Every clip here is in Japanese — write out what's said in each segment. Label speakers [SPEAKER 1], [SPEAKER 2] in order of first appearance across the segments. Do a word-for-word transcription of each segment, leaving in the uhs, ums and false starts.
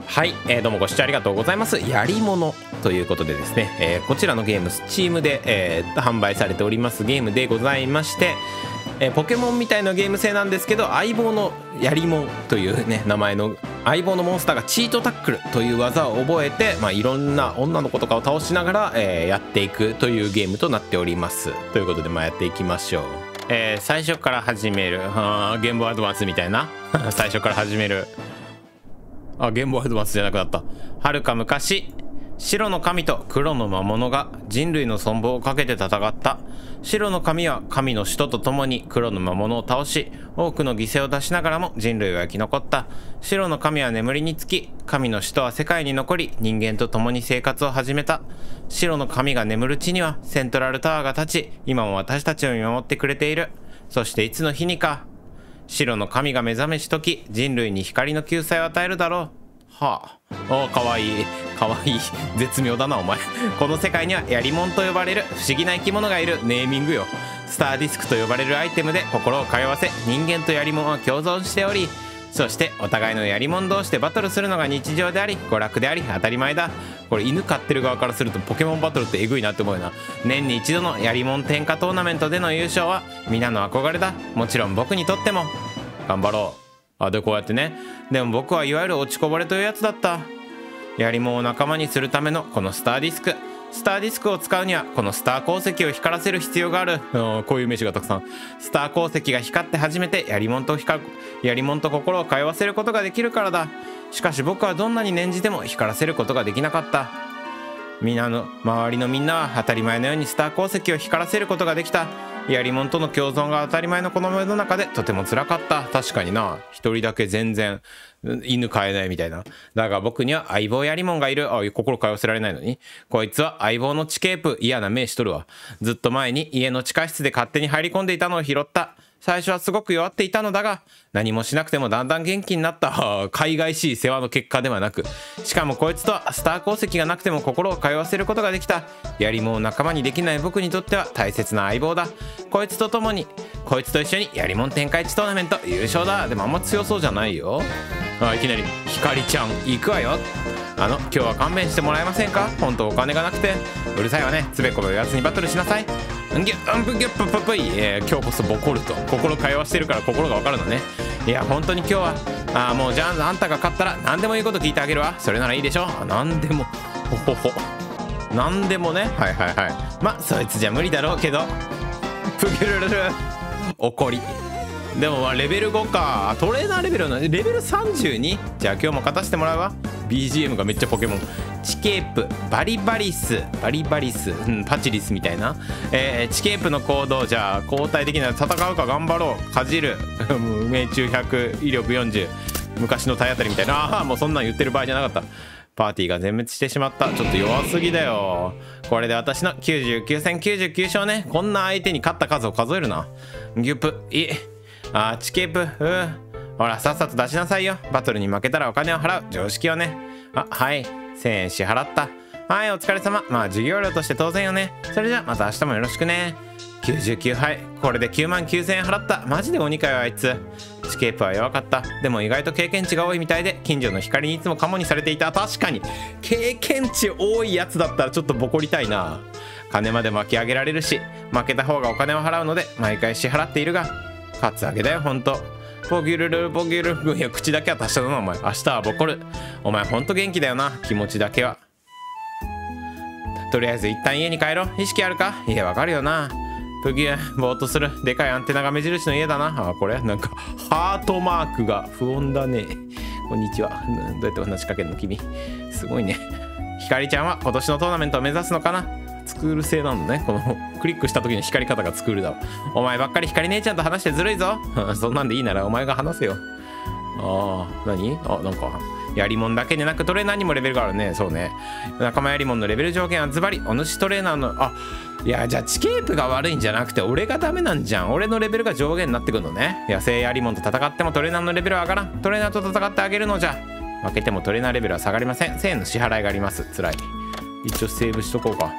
[SPEAKER 1] はい、えー、どうもご視聴ありがとうございます。やりものということでですね、えー、こちらのゲーム Steam で、えー、販売されておりますゲームでございまして、えー、ポケモンみたいなゲーム性なんですけど、相棒のやりもんというね名前の相棒のモンスターがチートタックルという技を覚えて、まあ、いろんな女の子とかを倒しながら、えー、やっていくというゲームとなっております。ということで、まあ、やっていきましょう。えー、最初から始めるあーゲームボーイアドバンスみたいな最初から始めるあ、ゲームボーイアドバンスじゃなくなった。はるか昔、白の神と黒の魔物が人類の存亡をかけて戦った。白の神は神の使徒と共に黒の魔物を倒し、多くの犠牲を出しながらも人類は生き残った。白の神は眠りにつき、神の使徒は世界に残り、人間と共に生活を始めた。白の神が眠る地にはセントラルタワーが立ち、今も私たちを見守ってくれている。そしていつの日にか、白の神が目覚めし時、人類に光の救済を与えるだろう。はあ、おかわいいかわいい絶妙だなお前この世界にはやりもんと呼ばれる不思議な生き物がいる。ネーミングよ。スターディスクと呼ばれるアイテムで心を通わせ、人間とやりもんは共存しており、そしてお互いのやりもん同士でバトルするのが日常であり娯楽であり当たり前だ。これ犬飼ってる側からするとポケモンバトルってエグいなって思うよな。年に一度のやりもん天下トーナメントでの優勝は皆の憧れだ。もちろん僕にとっても。頑張ろう。あ、でこうやってね。でも僕はいわゆる落ちこぼれというやつだった。やりもんを仲間にするためのこのスターディスクスターディスクを使うにはこのスター鉱石を光らせる必要がある。こういう名詞がたくさん。スター鉱石が光って初めてやりもんと光るやりもんと心を通わせることができるからだ。しかし僕はどんなに念じても光らせることができなかった。みんなの周りのみんなは当たり前のようにスター鉱石を光らせることができた。やりもんとの共存が当たり前のこの世の中でとても辛かった。確かにな、一人だけ全然犬飼えないみたいな。だが僕には相棒やりもんがいる。あ、心通わせられないのに。こいつは相棒の地ケープ。嫌な目しとるわ。ずっと前に家の地下室で勝手に入り込んでいたのを拾った。最初はすごく弱っていたのだが、何もしなくてもだんだん元気になった。海外しい世話の結果ではなく、しかもこいつとはスター鉱石がなくても心を通わせることができた。やりもんを仲間にできない僕にとっては大切な相棒だ。こいつと共にこいつと一緒にやりもん天下一トーナメント優勝だ。でもあんま強そうじゃないよ。あ、いきなりひかりちゃん行くわよ。あの今日は勘弁してもらえませんか。本当お金がなくて。うるさいわね。つべこべやつにバトルしなさい。んぎゅんぷぎゅっぷぷぷい、えー、今日こそボコると。心通わしてるから心がわかるのね。いや本当に今日はあもうじゃああんたが勝ったら何でも言うこと聞いてあげるわ。それならいいでしょ。何でもほほほ何でもね。はいはいはい。まそいつじゃ無理だろうけど。プギュルルル怒り。でもまあレベルごか。トレーナーレベルのレベルさんじゅうに。じゃあ今日も勝たせてもらうわ。 ビージーエム がめっちゃポケモン。チケープバリバリスバリバリス、うん、パチリスみたいな、えー、チケープの行動。じゃあ交代できない戦うか。頑張ろう。かじる命中ひゃく威力よんじゅう。昔の体当たりみたいな。ああもうそんなん言ってる場合じゃなかった。パーティーが全滅してしまった。ちょっと弱すぎだよ。これで私のきゅうじゅうきゅう戦きゅうじゅうきゅう勝ね。こんな相手に勝った数を数えるな。ギュップいあーチケープうんほらさっさと出しなさいよ。バトルに負けたらお金を払う常識よね。あはいせんえん支払った。はいお疲れ様。まあ授業料として当然よね。それじゃまた明日もよろしくね。きゅうじゅうきゅうはいこれできゅうまんきゅうせんえん払った。マジで鬼かよあいつ。チケープは弱かった。でも意外と経験値が多いみたいで近所の光にいつもカモにされていた。確かに経験値多いやつだったらちょっとボコりたいな。金まで巻き上げられるし負けた方がお金を払うので毎回支払っているがカツアゲだよほんと。ポギュルルポギュル。いや口だけは達者だなお前。明日はボコる。お前ほんと元気だよな。気持ちだけは。とりあえず一旦家に帰ろう。意識あるか。いやわかるよな。プギュぼーっとする。でかいアンテナが目印の家だな。あこれなんかハートマークが不穏だね。こんにちは。どうやって話しかけるの君。すごいね。ひかりちゃんは今年のトーナメントを目指すのかな。スクール製なんだね。このクリックした時の光り方がスクールだわ。お前ばっかり光姉ちゃんと話してずるいぞそんなんでいいならお前が話せよ。ああ何あなんかやりもんだけでなくトレーナーにもレベルがあるね。そうね。仲間やりもんのレベル上限はズバリお主トレーナーの。あいやじゃあチケープが悪いんじゃなくて俺がダメなんじゃん。俺のレベルが上限になってくるのね。野生やりもんと戦ってもトレーナーのレベルは上がらん。トレーナーと戦ってあげるのじゃ。負けてもトレーナーレベルは下がりません。せんえんの支払いがあります。つらい。一応セーブしとこうか。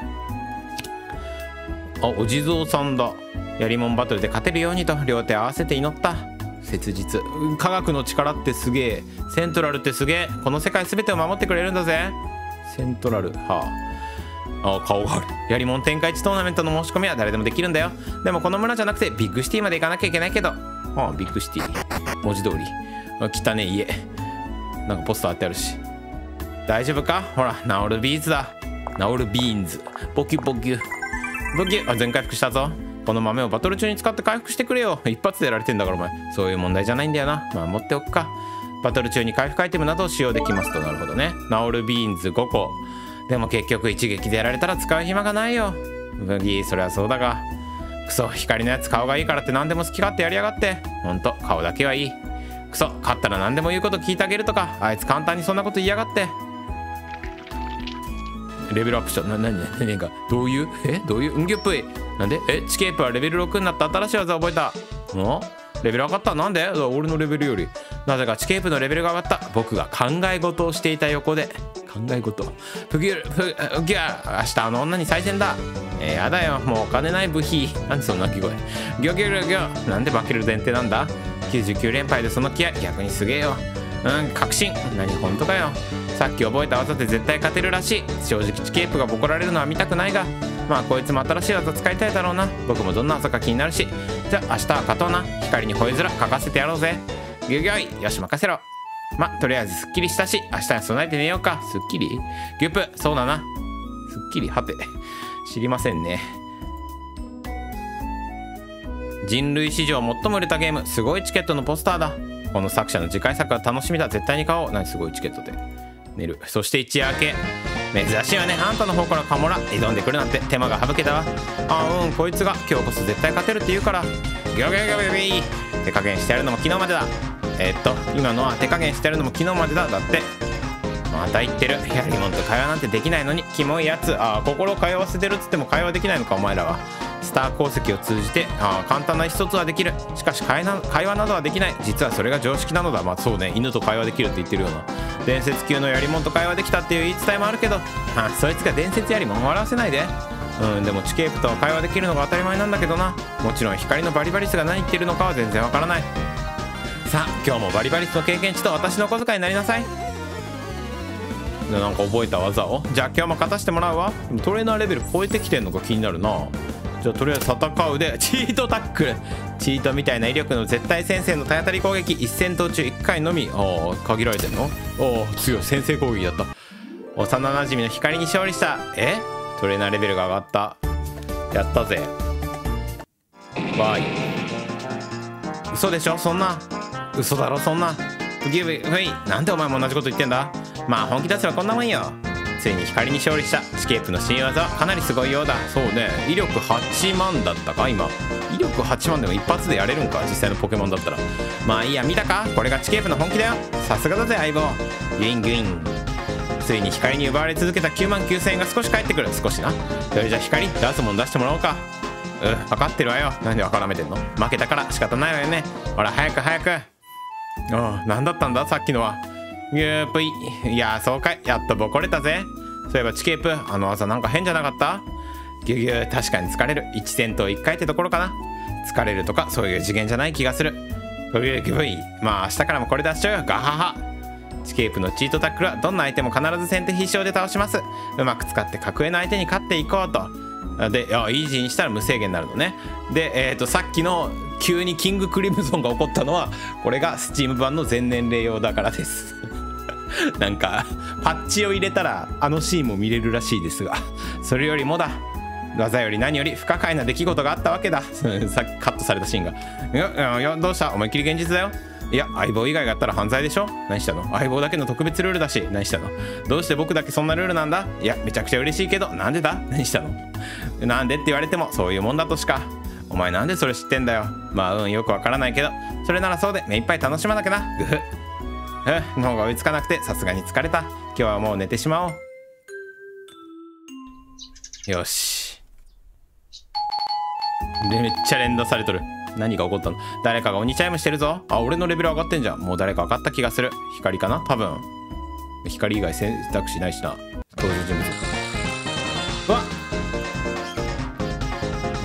[SPEAKER 1] あお地蔵さんだ。やりもんバトルで勝てるようにと両手合わせて祈った。 切実。科学の力ってすげえ。セントラルってすげえ。この世界全てを守ってくれるんだぜ。セントラル、はあ。あ、顔がある。やりもん天下一トーナメントの申し込みは誰でもできるんだよ。でもこの村じゃなくてビッグシティまで行かなきゃいけないけど。ああ、ビッグシティ。文字通り。汚ねえ家。なんかポスター貼ってあるし。大丈夫か？ほら、治るビーズだ。治るビーンズ。ポキュポキュ。ポキュ。あ、全回復したぞ。この豆をバトル中に使って回復してくれよ。一発でやられてんだからお前。そういう問題じゃないんだよな。まあ持っておくか。バトル中に回復アイテムなどを使用できますと。なるほどね。治るビーンズごこ。でも結局一撃でやられたら使う暇がないよ。ブギー、そりゃそうだが。クソ、光のやつ顔がいいからって何でも好き勝手やりやがって。ほんと、顔だけはいい。クソ、勝ったら何でも言うこと聞いてあげるとか。あいつ簡単にそんなこと言いやがって。レベルアップした。な、なになにか。どういうえどういううんぎゅっぷい。なんでえチケープはレベルろくになった新しい技を覚えた。んレベル上がった。なんで俺のレベルより。なぜかチケープのレベルが上がった。僕が考え事をしていた横で。考え事ふぎゅふぎゅ明日あの女に再戦だ。えー、やだよ。もうお金ない部費。なんでその鳴き声。ギョギョギョギョ。なんで負ける前提なんだ。きゅうじゅうきゅう連敗でその気合逆にすげえよ。うん確信。何本当かよ。さっき覚えた技で絶対勝てるらしい。正直チケープがボコられるのは見たくないが、まあこいつも新しい技使いたいだろうな。僕もどんな技か気になるし。じゃあ明日は勝とうな。光に吠えづら書かせてやろうぜ。ギュギョイ。よし任せろ。まとりあえずすっきりしたし明日に備えて寝ようか。すっきりギュップ。そうだな。すっきりはて知りませんね。人類史上最も売れたゲームすごいチケットのポスターだ。この作者の次回作は楽しみだ。絶対に買おう。何すごいチケットで寝る。そして一夜明け。珍しいわね。あんたの方からカモラ挑んでくるなんて手間が省けたわ。あうんこいつが今日こそ絶対勝てるって言うから。ギョギョギョギョギョ手加減してやるのも昨日までだ。えー、っと今のは手加減してやるのも昨日までだ。だってまた言ってる。やりもんと会話なんてできないのにキモいやつ。ああ心を通わせてるっつっても会話できないのかお前らは。スター功績を通じてあ簡単な意思疎通はできる。しかし会な会話などはできない。実はそれが常識なのだ。まあそうね。犬と会話できるって言ってるような。伝説級のやりもんと会話できたっていう言い伝えもあるけど、あそいつが伝説やりもん笑わせないで。うんでもチケープとは会話できるのが当たり前なんだけどな。もちろん光のバリバリスが何言ってるのかは全然わからない。さあ今日もバリバリスの経験値と私のお小遣いになりなさい。でなんか覚えた技をじゃあ今日も勝たせてもらうわ。トレーナーレベル超えてきてんのか気になるな。じゃあとりあえず戦うでチートタックル。チートみたいな威力の絶対先制の体当たり攻撃いち戦闘中いっかいのみ。ああ限られてんの。おお強い先制攻撃だった。幼なじみの光に勝利した。えトレーナーレベルが上がった。やったぜ。わーい。嘘でしょそんな。嘘だろそんな。ギブフイなんでお前も同じこと言ってんだ。まあ本気出せばこんなもんよ。ついに光に勝利した。チケープの新技はかなりすごいようだ。そうね威力はちまんだったか今。威力はちまんでも一発でやれるんか実際のポケモンだったら。まあいいや見たかこれがチケープの本気だよ。さすがだぜ相棒。ギュインギュイン。ついに光に奪われ続けたきゅうまんきゅうせんえんが少し返ってくる。少しな。それじゃ光出すもん出してもらおうか。うん分かってるわよ。なんで分からめてんの。負けたから仕方ないわよね。ほら早く早く。ああ何だったんださっきのは。ギュープイ。いやそうかいやっとボコれたぜ。そういえばチケープあの技なんか変じゃなかった。ギュギュ確かに疲れる。いち戦闘いっかいってところかな。疲れるとかそういう次元じゃない気がする。ギュギュイまあ明日からもこれ出しちゃうよガハハ。チケープのチートタックルはどんな相手も必ず先手必勝で倒します。うまく使って格上の相手に勝っていこうと。でいやイージーにしたら無制限になるのね。でえっ、ー、とさっきの急にキングクリムゾンが起こったのはこれがスチーム版の全年齢用だからですなんかパッチを入れたらあのシーンも見れるらしいですが、それよりもだ技より何より不可解な出来事があったわけださっきカットされたシーンが。いやいやどうした思いっきり現実だよ。いや相棒以外がやったら犯罪でしょ。何したの。相棒だけの特別ルールだし。何したの。どうして僕だけそんなルールなんだ。いやめちゃくちゃ嬉しいけどなんでだ。何したの。なんでって言われてもそういうもんだとしか。お前なんでそれ知ってんだよ。まあうんよくわからないけどそれならそうで目いっぱい楽しまなきゃな。グフッうん脳が追いつかなくてさすがに疲れた。今日はもう寝てしまおう。よしでめっちゃ連打されとる。何が起こったの。誰かが鬼チャイムしてるぞ。あ俺のレベル上がってんじゃん。もう誰か分かった気がする。光かな多分。光以外選択肢ないしな。登場人物。うわ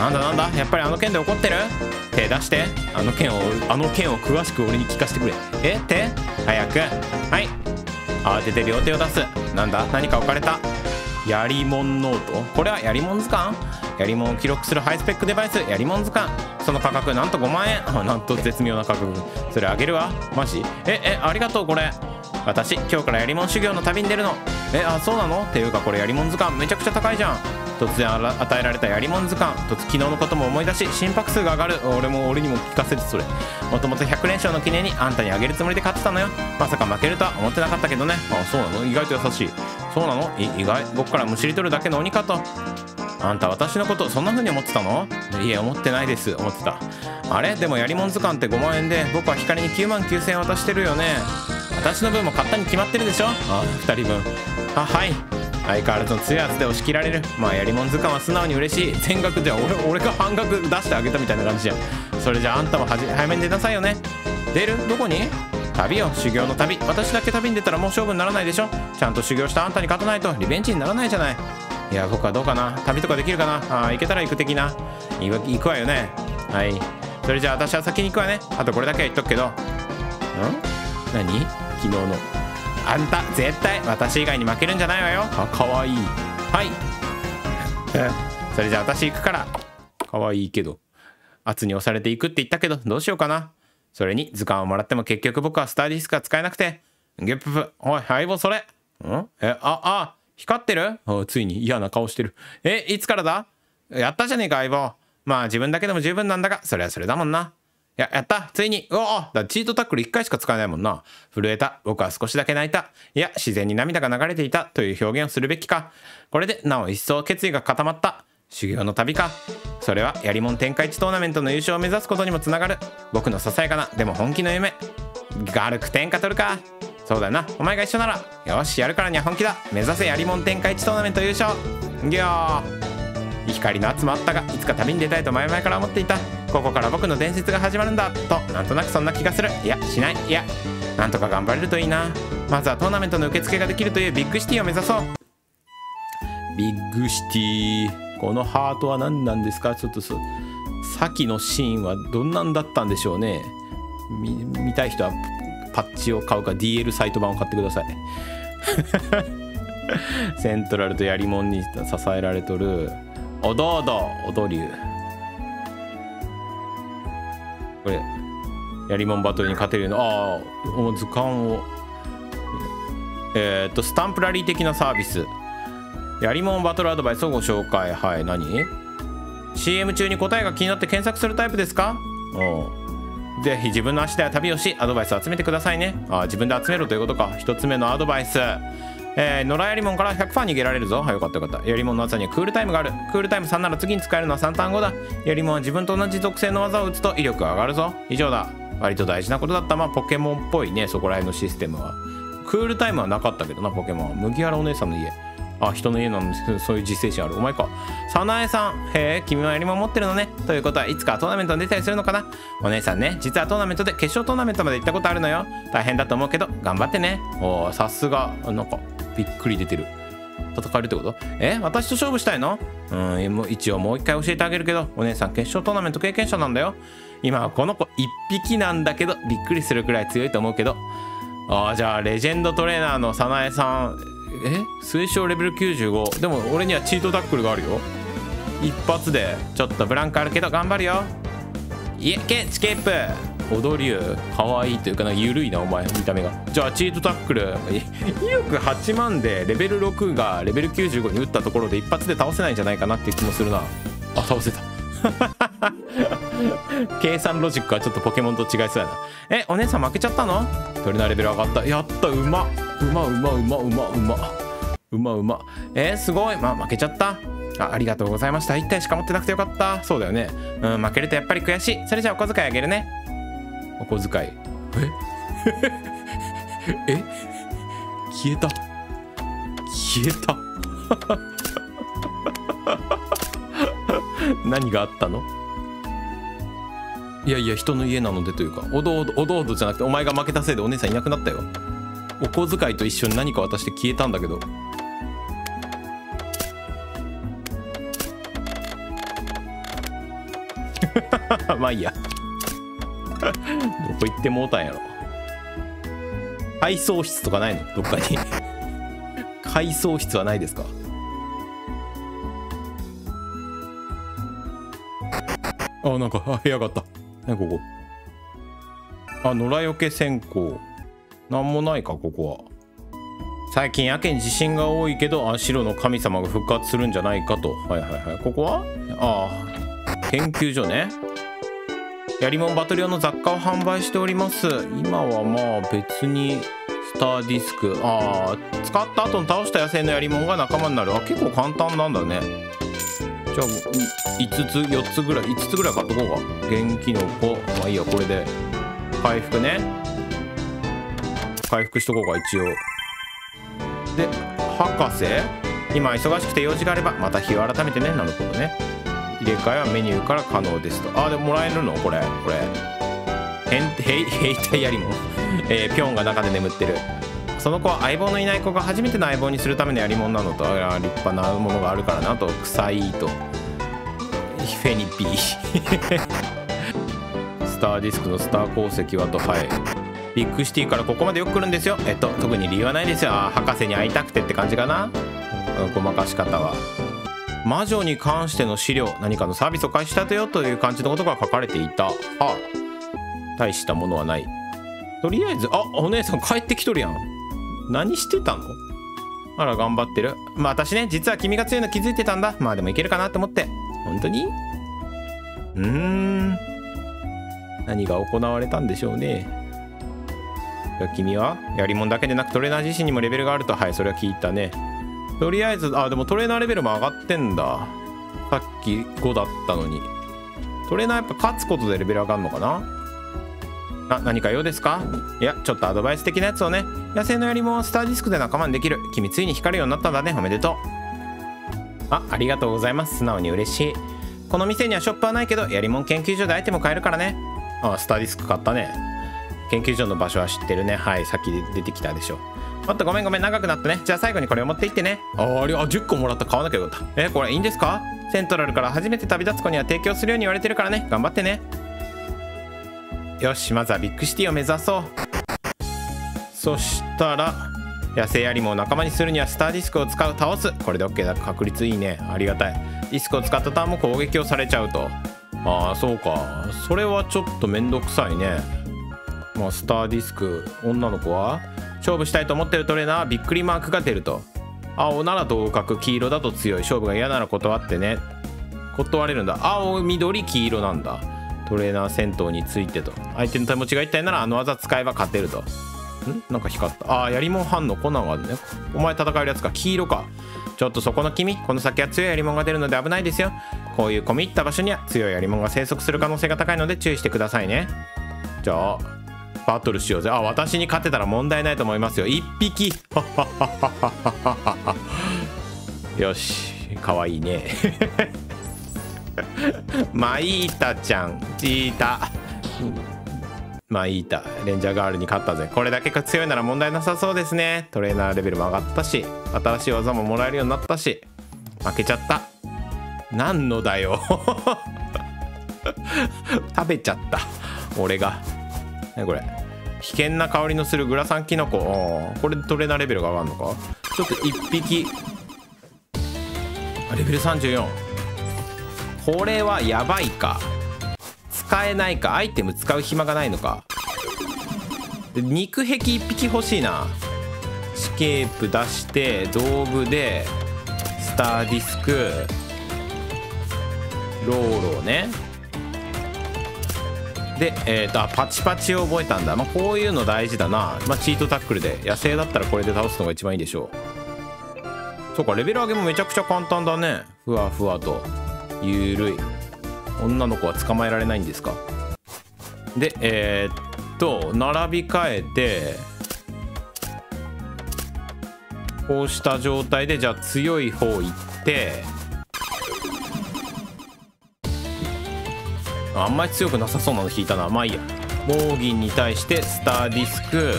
[SPEAKER 1] なんだなんだ、やっぱりあの件で怒ってる？手出して。あの件をあの件を詳しく俺に聞かせてくれ。え、手早く。はい、慌てて両手を出す。なんだ、何か置かれた。やりもんノート、これはやりもん図鑑。やりもんを記録するハイスペックデバイス、やりもん図鑑。その価格なんとごまんえん。あ、なんと絶妙な価格。それあげるわ。マジ？ええ、ありがとう。これ私今日からやりもん修行の旅に出るの。え、あ、そうなの？っていうかこれやりもん図鑑めちゃくちゃ高いじゃん。突然与えられたやりもん図鑑と昨日のことも思い出し、心拍数が上がる。俺も俺にも聞かせて。それもともとひゃく連勝の記念にあんたにあげるつもりで買ってたのよ。まさか負けるとは思ってなかったけどね。あ、そうなの？意外と優しい。そうなの？い意外。僕からむしり取るだけの鬼かと。あんた私のことそんな風に思ってたの？いえ、思ってないです。思ってた。あれでもやりもん図鑑ってごまんえんで僕は光にきゅうまんきゅうせんえん渡してるよね。私の分も買ったに決まってるでしょ。あ、ふたりぶん。あ、はい。相変わらずの強い圧で押し切られる。まあやりもん図鑑は素直に嬉しい。全額じゃ俺俺が半額出してあげたみたいな感じじゃん。それじゃああんたもはじ早めに出なさいよね。出る？どこに？旅よ、修行の旅。私だけ旅に出たらもう勝負にならないでしょ。ちゃんと修行したあんたに勝たないとリベンジにならないじゃない。いや、僕はどうかな。旅とかできるかな。あー、行けたら行く的な。行く行くわよね。はい、それじゃあ私は先に行くわね。あとこれだけは言っとくけど。ん？何？昨日のあんた絶対私以外に負けるんじゃないわよ。あ、かわいい。はいそれじゃあ私行くから。かわいいけど圧に押されていくって言ったけどどうしようかな。それに図鑑をもらっても結局僕はスターディスクが使えなくて。ゲッププ、おい相棒それ。んえ、ああ光ってる。あ、ついに嫌な顔してる。え、いつからだ。やったじゃねえか相棒。まあ自分だけでも十分なんだがそれはそれだもんな。や、やった。ついに。うおだ、チートタックルいっかいしか使えないもんな。震えた。僕は少しだけ泣いた。いや、自然に涙が流れていたという表現をするべきか。これでなお一層決意が固まった。修行の旅か。それはやりもん天下一トーナメントの優勝を目指すことにもつながる。僕のささやかなでも本気の夢。ガルク天下取るか。そうだよな。お前が一緒なら。よし、やるからには本気だ。目指せやりもん天下一トーナメント優勝。ぎょー。光の圧もあったがいつか旅に出たいと前々から思っていた。ここから僕の伝説が始まるんだとなんとなくそんな気がする。いやしない。いやなんとか頑張れるといいな。まずはトーナメントの受付ができるというビッグシティを目指そう。ビッグシティ、このハートは何なんですか。ちょっとさっきのシーンはどんなんだったんでしょうね。 見, 見たい人はパッチを買うか ディーエル サイト版を買ってくださいセントラルとやりもんに支えられとるおどおどおどりゅう。これやりもんバトルに勝てるの。ああ図鑑をえー、っとスタンプラリー的なサービス。やりもんバトルアドバイスをご紹介。はい、何 シーエム 中に答えが気になって検索するタイプですか。おうぜひ自分の足で旅をしアドバイスを集めてくださいね。あ、自分で集めろということか。一つ目のアドバイス、えー、野良やりもんからひゃくパーセント逃げられるぞ。はい、よかったよかった。やりもんの技にはクールタイムがある。クールタイムさんなら次に使えるのはさんターン後だ。やりもんは自分と同じ属性の技を打つと威力が上がるぞ。以上だ。割と大事なことだった。まあポケモンっぽいね、そこら辺のシステムは。クールタイムはなかったけどな、ポケモンは。麦わらお姉さんの家。あ、人の家なんですけど、そういう実践心ある。お前か。早苗さん。へえ、君はやりもん持ってるのね。ということはいつかトーナメントに出たりするのかな。お姉さんね、実はトーナメントで決勝トーナメントまで行ったことあるのよ。大変だと思うけど頑張ってね。おー、さすが。なんかびっくり出てる。戦えるってこと？え、私と勝負したいの？うん、一応もう一回教えてあげるけど、お姉さん決勝トーナメント経験者なんだよ。今はこの子一匹なんだけどびっくりするくらい強いと思うけど。ああ、じゃあレジェンドトレーナーの早苗さん。え、推奨レベルきゅうじゅうご。でも俺にはチートタックルがあるよ。一発でちょっとブランクあるけど頑張るよ。いえけチケップ踊りゅうかわいいというかなんか緩いなお前見た目が。じゃあチートタックル威力はちまんでレベルろくがレベルきゅうじゅうごに打ったところで一発で倒せないんじゃないかなっていう気もするな。あ、倒せた計算ロジックはちょっとポケモンと違いそうやな。え、お姉さん負けちゃったの？鳥のレベル上がった。やった、うまうまうまうまうまうまうまうま。えー、すごい。まあ負けちゃった。あ、ありがとうございました。いったいしか持ってなくてよかった。そうだよね。うん、負けるとやっぱり悔しい。それじゃあお小遣いあげるね。お小遣い。ええ消えた消えた何があったの？いやいや、人の家なのでというか、おどおどおどおどじゃなくてお前が負けたせいでお姉さんいなくなったよ。お小遣いと一緒に何か渡して消えたんだけど。 まあいいや。どこ行ってもうたんやろ。回想室とかないのどっかに。回想室はないですか？あ、なんか、あ、部屋があった。何ここ。あ、野良よけ線香。なんもないか、ここは。最近やけに地震が多いけど、あ、白の神様が復活するんじゃないかと。はいはいはい。ここはああ、研究所ね。やりもんバトル用の雑貨を販売しております。今はまあ別にスターディスク。ああ、使った後に倒した野生のやりもんが仲間になる。あ、結構簡単なんだね。じゃあいつつよっつぐらいいつつぐらい買っとこうか。元気の子、まあいいや、これで回復ね。回復しとこうか一応。で博士、今忙しくて用事があればまた日を改めてね。なるほどね。入れ替えはメニューから可能ですと。あ、でももらえるのこれ。これ変兵兵隊やりもん、えー、ピョンが中で眠ってる。その子は相棒のいない子が初めての相棒にするためのやりもんなのと。あ、立派なものがあるからなと。臭いと。フェニピースターディスクのスター鉱石はと。はい、ビッグシティからここまでよく来るんですよ。えっと特に理由はないですよ。あ、博士に会いたくてって感じかな。ごまかし方は。魔女に関しての資料、何かのサービスを開始したとよという感じのことが書かれていた。あ、大したものはない。とりあえず、あ、お姉さん帰ってきとるやん。何してたの？あら、頑張ってる。まあ私ね、実は君が強いの気づいてたんだ。まあでもいけるかなって思って。本当に？うーん、何が行われたんでしょうね。君はやりもんだけでなくトレーナー自身にもレベルがあると。はい、それは聞いたね。とりあえず、あ、でもトレーナーレベルも上がってんだ。さっきごだったのに。トレーナーやっぱ勝つことでレベル上がるのかな。あ、何か用ですか？いや、ちょっとアドバイス的なやつをね。野生のやりもんはスターディスクで仲間にできる。君ついに光るようになったんだね。おめでとう。あ、ありがとうございます。素直に嬉しい。この店にはショップはないけどやりもん研究所でアイテム買えるからね。あ、スターディスク買ったね。研究所の場所は知ってるね。はい、さっき出てきたでしょ。もっとごめんごめん、長くなったね。じゃあ最後にこれを持っていってね。ああ、あれ、あ、じゅっこもらった。買わなきゃよかった。え、これいいんですか？セントラルから初めて旅立つ子には提供するように言われてるからね。頑張ってね。よし、まずはビッグシティを目指そう。そしたら野生アリモを仲間にするにはスターディスクを使う、倒す。これで OK だ。確率いいね。ありがたい。ディスクを使ったターンも攻撃をされちゃうと。ああ、そうか。それはちょっとめんどくさいね。まあスターディスク、女の子は勝負したいと思ってるトレーナーはびっくりマークが出ると。青なら同格、黄色だと強い。勝負が嫌なら断ってね。断れるんだ。青、緑、黄色なんだ。トレーナー戦闘についてと。相手の手持ちが一体ならあの技使えば勝てると。ん、なんか光った。ああ、やりもん反応コナンがあるね。お前戦えるやつか。黄色か。ちょっとそこの君、この先は強いやりもんが出るので危ないですよ。こういう込み入った場所には強いやりもんが生息する可能性が高いので注意してくださいね。じゃあバトルしようぜ。あ、私に勝てたら問題ないと思いますよ。一匹よし、かわいいねマイータちゃん、チータマイータ、レンジャーガールに勝ったぜ。これだけが強いなら問題なさそうですね。トレーナーレベルも上がったし、新しい技ももらえるようになったし。負けちゃった。何のだよ食べちゃった俺が。ね、これ危険な香りのするグラサンキノコ。これでトレーナーレベルが上がるのか。ちょっといっぴきレベルさんじゅうよん。これはやばいか。使えないか。アイテム使う暇がないのか。肉壁いっぴき欲しいな。スケープ出して道具でスターディスクローローね。で、えーと、あ、パチパチを覚えたんだ。まあ、こういうの大事だな。まあ、チートタックルで野生だったらこれで倒すのが一番いいでしょう。そうか、レベル上げもめちゃくちゃ簡単だね。ふわふわとゆるい。女の子は捕まえられないんですか。で、えー、っと並び替えてこうした状態で、じゃあ強い方行って、あんまり強くなさそうなの引いたな。まあいいや。モーギンに対してスターディスク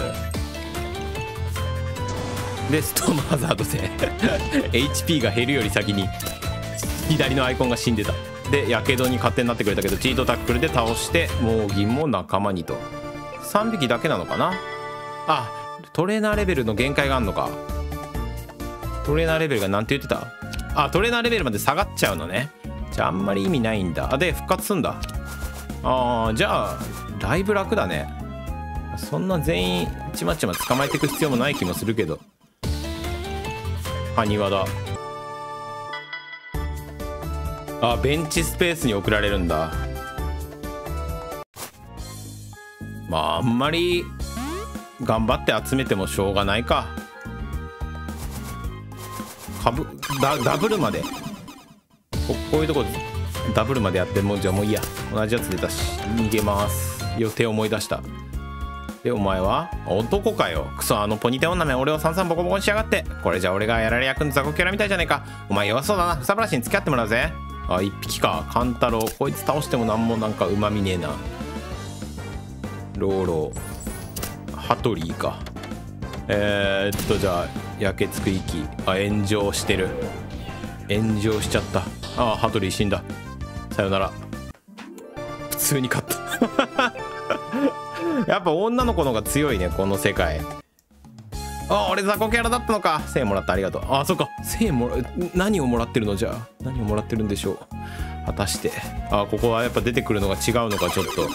[SPEAKER 1] でストームハザードでエイチピー が減るより先に左のアイコンが死んでたでやけどに勝手になってくれたけどチートタックルで倒してモーギンも仲間にと。さんびきだけなのかな。あ、トレーナーレベルの限界があるのか。トレーナーレベルがなんて言ってた。あ、トレーナーレベルまで下がっちゃうのね。じゃああんまり意味ないんだ。あ、で復活すんだ。あー、じゃあだいぶ楽だね。そんな全員ちまちま捕まえていく必要もない気もするけど。埴輪だ。あ、ベンチスペースに送られるんだ。まああんまり頑張って集めてもしょうがないか。株ダダブルまで こ, こういうとこダブルまでやってもうじゃあもういいや。同じやつ出たし逃げます。予定思い出した。でお前は男かよ。クソ、あのポニテ女め俺をさんさんボコボコにしやがって。これじゃ俺がやられ役の雑魚キャラみたいじゃねえか。お前弱そうだな。ふさぶらしに付き合ってもらうぜ。あ、一匹か。カンタロウ、こいつ倒してもなんもなんかうまみねえな。ローロー、ハトリーか。えー、っとじゃあ焼けつく息。あ、炎上してる。炎上しちゃった。あ、ハトリー死んだ。さよなら。普通に勝ったやっぱ女の子の方が強いねこの世界。あ、俺雑魚キャラだったのか。せいもらったありがとう。あ、そっか。せいもら何をもらってるの。じゃあ何をもらってるんでしょう果たして。あ、ここはやっぱ出てくるのが違うのか。ちょっと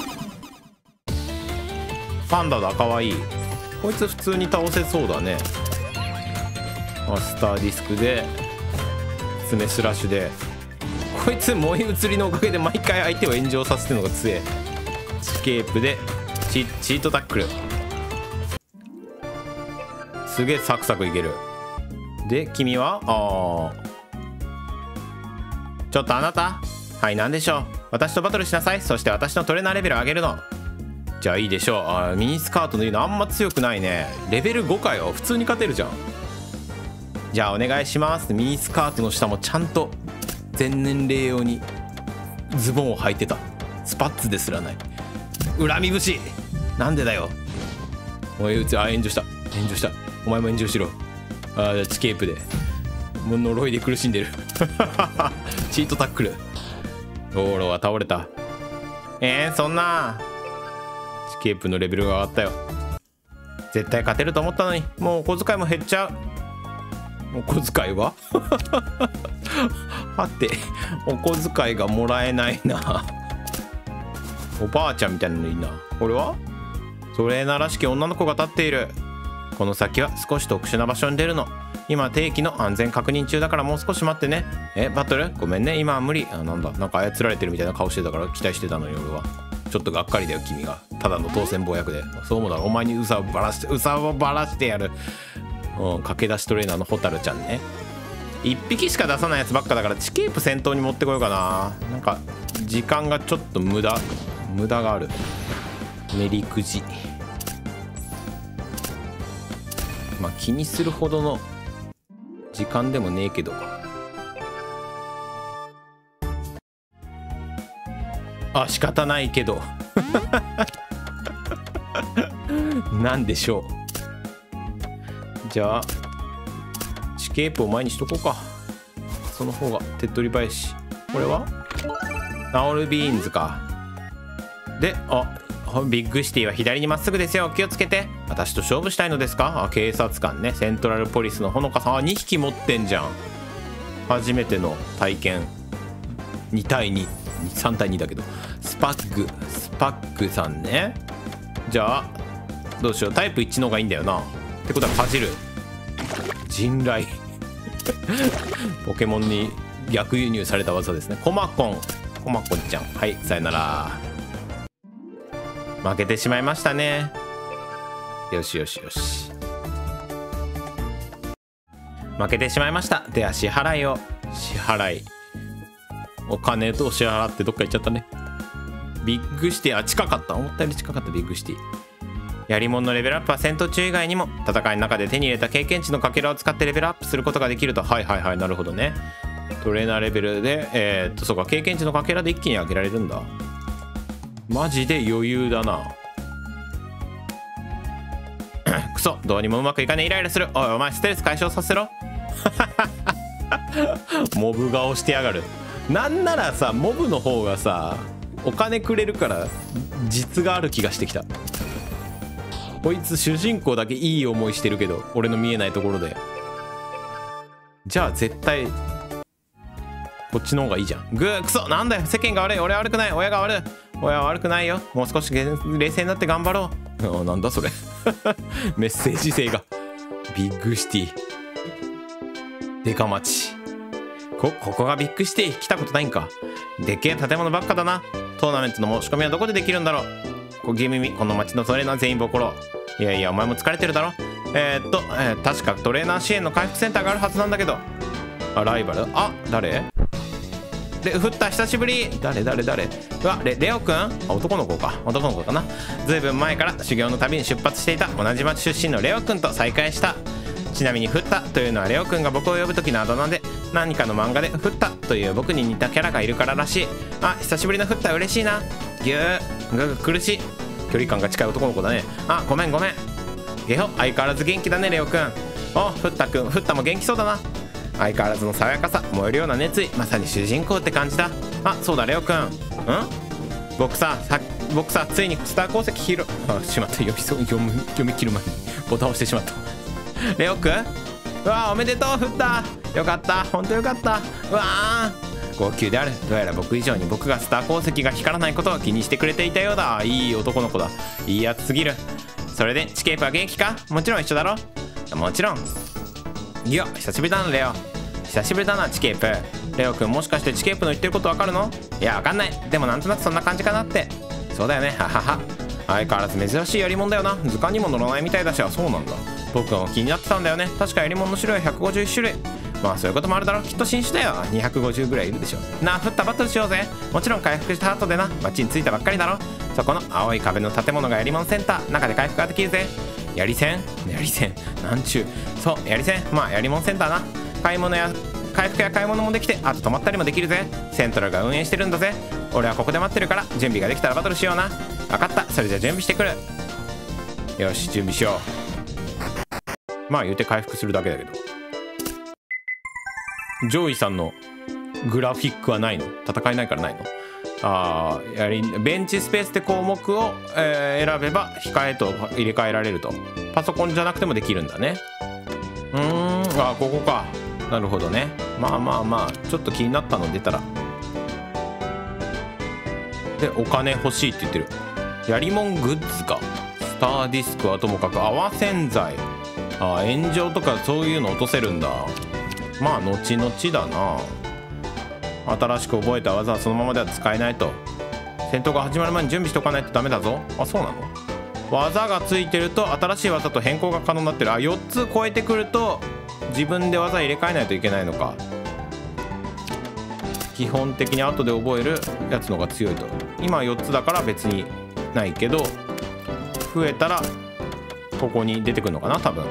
[SPEAKER 1] パンダだ。かわいい。こいつ普通に倒せそうだね。マスターディスクで爪スラッシュで。こいつ燃え移りのおかげで毎回相手を炎上させてるのが強え。スケープでチ, チートタックル。すげえサクサクいける。で君はあーちょっとあなた。はい、何でしょう。私とバトルしなさい。そして私のトレーナーレベル上げるの。じゃあいいでしょう。あ、ミニスカートのいいのあんま強くないね。レベルごかよ。普通に勝てるじゃん。じゃあお願いします。ミニスカートの下もちゃんと全年齢用にズボンを履いてた。スパッツですらない。恨み節なんでだよ。おい、うち、あ、炎上した炎上した。お前も炎上しろ。あ、じゃあチケープでもう呪いで苦しんでるチートタックル。ローロは倒れた。えー、そんな。チケープのレベルが上がったよ。絶対勝てると思ったのに。もうお小遣いも減っちゃう。お小遣いははて、お小遣いがもらえないなおばあちゃんみたいなのいいな。これはトレーナーらしき女の子が立っている。この先は少し特殊な場所に出るの。今定期の安全確認中だからもう少し待ってね。え、バトルごめんね、今は無理。あ、なんだ、なんか操られてるみたいな顔してたから期待してたのに俺は。ちょっとがっかりだよ君が。ただの当選坊役で。そうもだろ。お前にうさをばらしてうさをばらしてやる。うん、駆け出しトレーナーのホタルちゃんね。いっぴきしか出さないやつばっかだからチケープ先頭に持ってこようかな。なんか時間がちょっと無駄無駄がある。メリクジ、まあ気にするほどの時間でもねえけど。あ、仕方ないけどなんでしょう。じゃあチケープを前にしとこうか。その方が手っ取り早いし。これはナオルビーンズか。で、あ、ビッグシティは左にまっすぐですよ。気をつけて。私と勝負したいのですか。あ、警察官ね。セントラルポリスのほのかさん。あ、にひき持ってんじゃん。初めての体験。にたいに、さんたいにだけど。スパッグスパッグさんね。じゃあどうしよう。タイプいちの方がいいんだよな。ってことはかじる。人雷ポケモンに逆輸入された技ですね。コマコンコマコンちゃん。はい、さよなら。負けてしまいましたね。よしよしよし、負けてしまいました。では支払いを。支払い、お金と支払ってどっか行っちゃったね。ビッグシティ、あ、近かった。思ったより近かった。ビッグシティ。やりもんのレベルアップは戦闘中以外にも戦いの中で手に入れた経験値のかけらを使ってレベルアップすることができると。はいはいはい、なるほどね。トレーナーレベルでえー、っとそうか、経験値のかけらで一気に上げられるんだ。マジで余裕だなクソ、どうにもうまくいかねえ。イライラする。おいお前ストレス解消させろモブ顔してやがる。 なんならさモブの方がさお金くれるから実がある気がしてきた。こいつ主人公だけいい思いしてるけど俺の見えないところで。じゃあ絶対こっちの方がいいじゃん。ぐーくそなんだよ世間が悪い。俺は悪くない。親が悪い。親は悪くないよ。もう少し冷静になって頑張ろう。あなんだそれメッセージ性が。ビッグシティデカ町。こここがビッグシティ来たことないんか。でっけえ建物ばっかだな。トーナメントの申し込みはどこでできるんだろう。小気味この町のトレーナー全員ボコロ。いやいやお前も疲れてるだろ。えー、っと、えー、確かトレーナー支援の回復センターがあるはずなんだけど。あライバル。あ誰で振った久しぶり。誰誰誰うわ レ, レオくん。あ男の子か。男の子かな。ずいぶん前から修行の旅に出発していた同じ町出身のレオくんと再会した。ちなみにフッタというのはレオくんが僕を呼ぶ時のあだ名で、何かの漫画でフッタという僕に似たキャラがいるかららしい。あ久しぶりのフッタ嬉しいな。ぎゅーぐぐ苦しい。距離感が近い男の子だね。あごめんごめん。ゲホ相変わらず元気だねレオくん。おフッタくんフッタも元気そうだな。相変わらずの爽やかさ燃えるような熱意。まさに主人公って感じだ。あそうだレオくん。ん僕ささ僕さついにスター鉱石ヒーロー。あしまった読みそう読み読み切る前にボタンを押してしまったレオくんうわおめでとうフッタよかったほんとよかった。うわー号泣である。どうやら僕以上に僕がスター鉱石が光らないことを気にしてくれていたようだ。いい男の子だ。いいやつすぎる。それでチケープは元気か。もちろん一緒だろ。もちろん。いや久しぶりだなレオ。久しぶりだなチケープ。レオくんもしかしてチケープの言ってることわかるの。いやわかんない。でもなんとなくそんな感じかなって。そうだよねははは。相変わらず珍しいやりもんだよな。図鑑にも載らないみたいだし。あそうなんだ。僕も気になってたんだよね。確かやりもんの種類はひゃくごじゅういち種類。まあそういうこともあるだろう。きっと新種だよ。にひゃくごじゅうぐらいいるでしょ。なあ振ったバトルしようぜ。もちろん回復した後でな。街に着いたばっかりだろ。そこの青い壁の建物がやりもんセンター。中で回復ができるぜ。やりせんやりせんなんちゅう。そうやりせんまあやりもんセンターな。買い物や回復や買い物もできて、あと泊まったりもできるぜ。セントラルが運営してるんだぜ。俺はここで待ってるから準備ができたらバトルしような。分かった。それじゃ準備してくる。よし準備しよう。まあ言うて回復するだけだけど。ジョイさんのグラフィックはないの。戦えないからないの。あーやりベンチスペースって項目を、えー、選べば控えと入れ替えられると。パソコンじゃなくてもできるんだね。うーんあここか。なるほどね。まあまあまあちょっと気になったの出たら。でお金欲しいって言ってる。やりもんグッズか。スターディスクはともかく泡洗剤。あ炎上とかそういうの落とせるんだ。まあ後々だな。新しく覚えた技はそのままでは使えないと。戦闘が始まる前に準備しておかないとダメだぞ。あそうなの。技がついてると新しい技と変更が可能になってる。あよっつ超えてくると自分で技入れ替えないといけないのか。基本的に後で覚えるやつの方が強いと。今はよっつだから別にないけど増えたらここに出てくるのかな多分。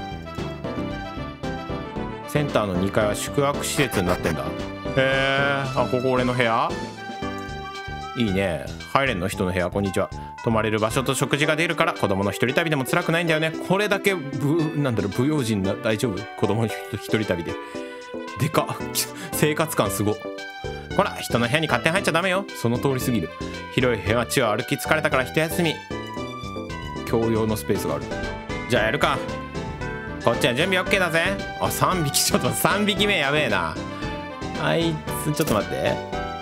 [SPEAKER 1] センターのにかいは宿泊施設になってんだ。へえあここ俺の部屋いいね。入れんの人の部屋こんにちは。泊まれる場所と食事が出るから子供の一人旅でも辛くないんだよね。これだけぶなんだろう不用心な大丈夫。子供の一人旅ででかっ生活感すご。ほら人の部屋に勝手に入っちゃダメよ。その通りすぎる。広い部屋は地を歩き疲れたから一休み。共用のスペースがある。じゃあやるか。こっちは準備 OK だぜ。あさんびきちょっとさんびきめやべえな。あいつちょっと待って。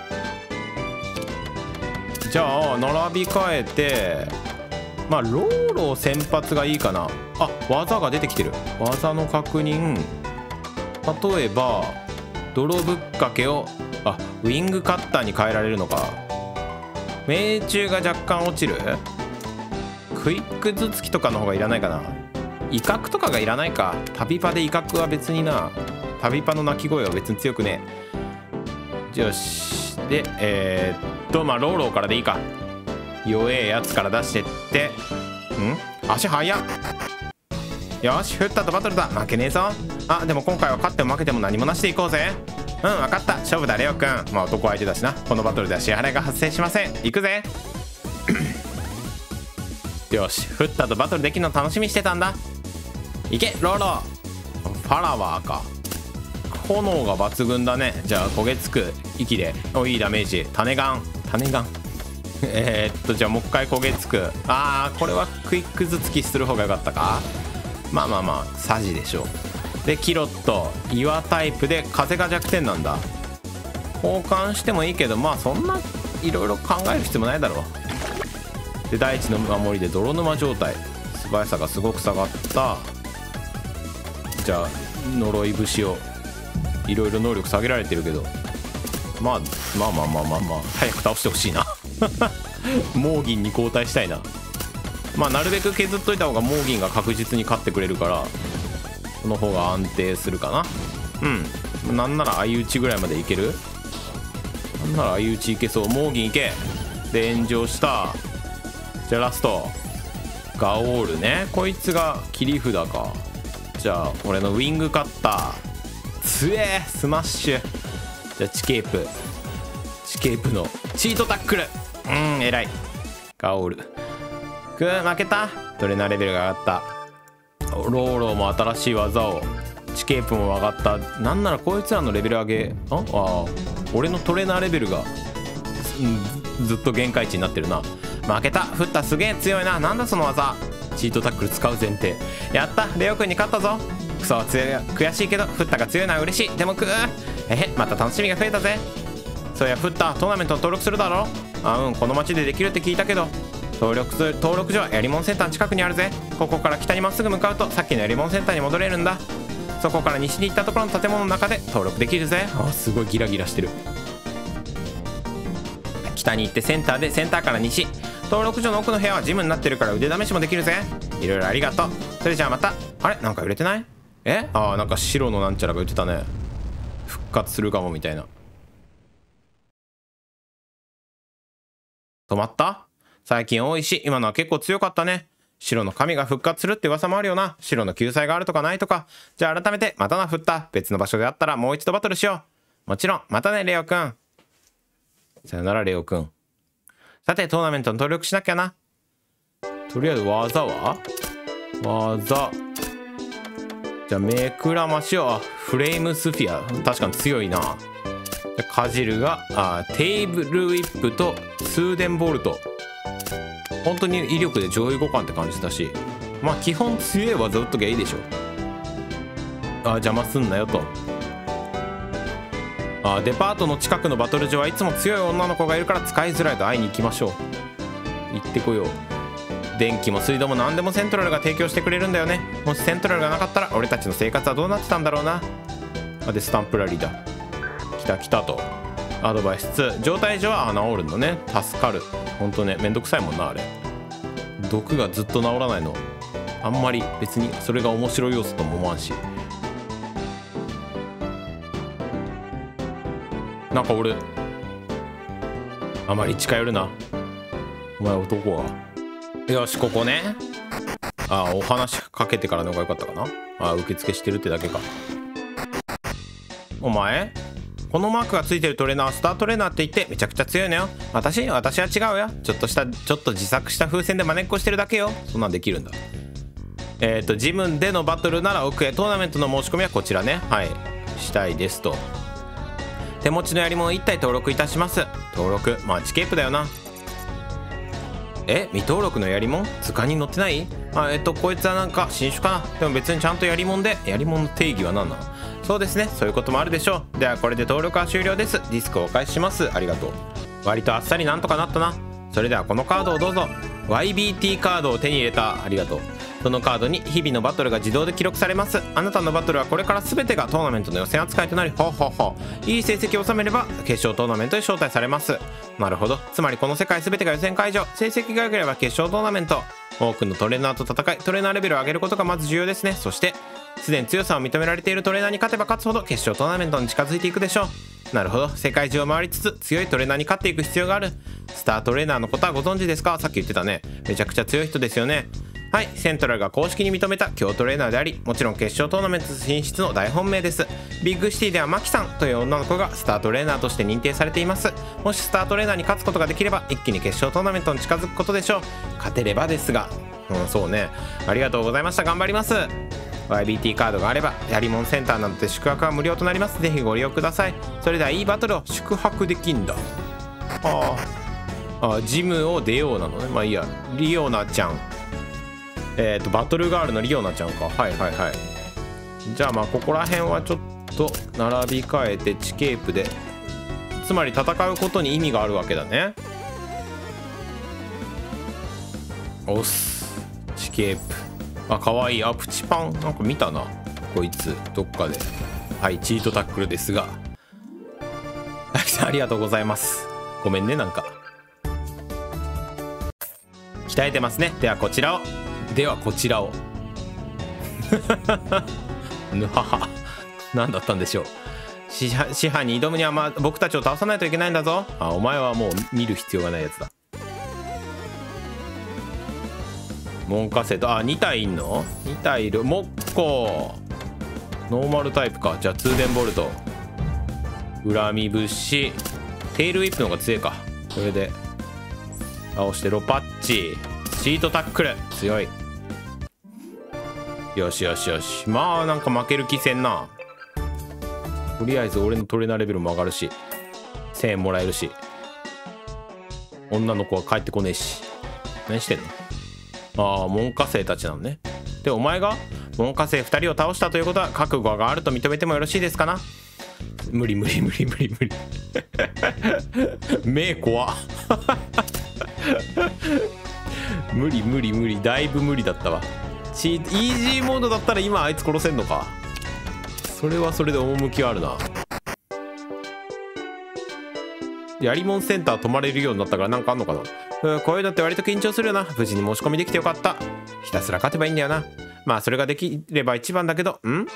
[SPEAKER 1] じゃあ並び替えてまあローロ先発がいいかな。あ技が出てきてる。技の確認。例えば泥ぶっかけをあウィングカッターに変えられるのか。命中が若干落ちる。クイック頭突きとかの方がいらないかな。威嚇とかがいらないか。旅パで威嚇は別にな。旅パの鳴き声は別に強くねえ。よしでえー、っとまあローローからでいいか。弱えやつから出してってん足速っ。よしフッタとバトルだ。負けねえぞ。あでも今回は勝っても負けても何もなしでいこうぜ。うん分かった勝負だレオくん。まあ男相手だしな。このバトルでは支払いが発生しません。行くぜよしフッタとバトルできるの楽しみにしてたんだ。いけローロー。ファラワーか。 炎が抜群だね。じゃあ焦げつく息で、お、いいダメージ。種ガン種ガンえーっとじゃあもう一回焦げつく。あーこれはクイック頭突きする方が良かったか。まあまあまあサジでしょう。でキロット岩タイプで風が弱点なんだ。交換してもいいけど、まあそんないろいろ考える必要もないだろう。で大地の守りで泥沼状態、素早さがすごく下がった。じゃあ呪い節をいろいろ能力下げられてるけど、まあまあまあまあまあまあ早く倒してほしいなモーギンに交代したいな。まあなるべく削っといた方がモーギンが確実に勝ってくれるから、この方が安定するかな。うんなんなら相打ちぐらいまでいける。なんなら相打ちいけそう。モーギンいけ。で炎上した。じゃあラストガオールね。こいつが切り札か。じゃあ俺のウィングカッターつえースマッシュ。じゃあチケープチケープのチートタックル。うん偉いガオール。くー負けた。トレーナーレベルが上がった。ローローも新しい技を。チケープも上がった。なんならこいつらのレベル上げああ俺のトレーナーレベルが、うん、ずっと限界値になってるな。負けた。フッタすげえ強いな。なんだその技。チートタックル使う前提。やったレオ君に勝ったぞ。クソは強い悔しいけどフッタが強いのは嬉しい。でもくーえへまた楽しみが増えたぜ。そういやフッタトーナメント登録するだろ。あうんこの町でできるって聞いたけど、登録する登録所はやりもんセンターの近くにあるぜ。ここから北にまっすぐ向かうとさっきのやりもんセンターに戻れるんだ。そこから西に行ったところの建物の中で登録できるぜ。あすごいギラギラしてる。北に行ってセンターで、センターから西。登録所の奥の部屋はジムになってるから腕試しもできるぜ。いろいろありがとう。それじゃあまた。あれなんか売れてない？えああなんか白のなんちゃらが言ってたね。復活するかもみたいな。止まった？最近多いし今のは結構強かったね。白の神が復活するって噂もあるよな。白の救済があるとかないとか。じゃあ改めてまたなフッタ。別の場所であったらもう一度バトルしよう。もちろんまたねレオくん。さよならレオくん。さてトーナメントに登録しなきゃな。とりあえず技は技じゃあ目くらましをフレームスフィア確かに強いな。じゃあかじるがあテーブルウィップと通電ボルト。本当に威力で上位互換って感じだし、まあ基本強い技打っときゃいいでしょ。あ邪魔すんなよと。あデパートの近くのバトル場はいつも強い女の子がいるから使いづらいと会いに行きましょう。行ってこよう。電気も水道も何でもセントラルが提供してくれるんだよね。もしセントラルがなかったら俺たちの生活はどうなってたんだろうな。あでスタンプラリーだ。来た来たと。アドバイスに状態上は治るのね。助かる。ほんとねめんどくさいもんなあれ。毒がずっと治らないのあんまり別にそれが面白い要素とも思わんし。なんか俺あまり近寄るなお前男は。よしここね。あお話かけてからの方が良かったかな。あ受付してるってだけか。お前このマークがついてるトレーナーはスタートレーナーって言ってめちゃくちゃ強いのよ。私私は違うよ。ちょっとしたちょっと自作した風船で真似っこしてるだけよ。そんなんできるんだ。えっとジムでのバトルなら奥へ。トーナメントの申し込みはこちらね。はいしたいですと。手持ちのやりもんいち体登録いたします。登録まあチケープだよな。え未登録のやりもん図鑑に載ってない？あえっとこいつはなんか新種かな。でも別にちゃんとやりもんで。やりもんの定義は何なの？そうですねそういうこともあるでしょう。ではこれで登録は終了です。ディスクをお返しします。ありがとう。割とあっさりなんとかなったな。それではこのカードをどうぞ。 ワイビーティー カードを手に入れた。ありがとう。そのカードに日々のバトルが自動で記録されます。あなたのバトルはこれから全てがトーナメントの予選扱いとなり、ほうほうほういい成績を収めれば決勝トーナメントに招待されます。なるほど。つまりこの世界全てが予選会場。成績が良ければ決勝トーナメント。多くのトレーナーと戦いトレーナーレベルを上げることがまず重要ですね。そしてすでに強さを認められているトレーナーに勝てば勝つほど決勝トーナメントに近づいていくでしょう。なるほど。世界中を回りつつ強いトレーナーに勝っていく必要がある。スタートレーナーのことはご存知ですか？さっき言ってたね。めちゃくちゃ強い人ですよね。はい、セントラルが公式に認めた強トレーナーであり、もちろん決勝トーナメント進出の大本命です。ビッグシティではマキさんという女の子がスタートレーナーとして認定されています。もしスタートレーナーに勝つことができれば一気に決勝トーナメントに近づくことでしょう。勝てればですが、うん、そうね。ありがとうございました。頑張ります。 ワイビーティー カードがあればやりもんセンターなどで宿泊は無料となります。ぜひご利用ください。それではいいバトルを宿泊できんだ。ああ、ジムを出ようなのね。まあいいや。リオナちゃん、えっとバトルガールのリオナちゃんか。はいはいはい。じゃあまあここら辺はちょっと並び替えて地ケープで、つまり戦うことに意味があるわけだね。おっす、地ケープ。あ、かわいい。あ、プチパンなんか見たなこいつどっかで。はい、チートタックルですがありがとうございます。ごめんね、なんか鍛えてますね。ではこちらをではこちらをぬはは何だったんでしょう。師範に挑むには、まあ、僕たちを倒さないといけないんだぞ。あ、お前はもう見る必要がないやつだ。門下生と、あ、に体いんの ?に 体いる。モッコノーマルタイプか。じゃあ通電ボルト、恨み節、テールウィップの方が強いか。これで倒してロパッチ、シートタックル強い。よしよしよし。まあなんか負ける気せんな。とりあえず俺のトレーナーレベルも上がるしせんえんもらえるし、女の子は帰ってこねえし。何してんの。ああ、門下生たちなのね。で、お前が門下生ふたりを倒したということは覚悟があると認めてもよろしいですかな。無理無理無理無理無理目怖っ無理無理無理、だいぶ無理だったわ。チイージーモードだったら今あいつ殺せんのか。それはそれで趣はあるな。やりもんセンター泊まれるようになったからなんかあんのかな。うん、こういうのって割と緊張するよな。無事に申し込みできてよかった。ひたすら勝てばいいんだよな。まあそれができれば一番だけど。ん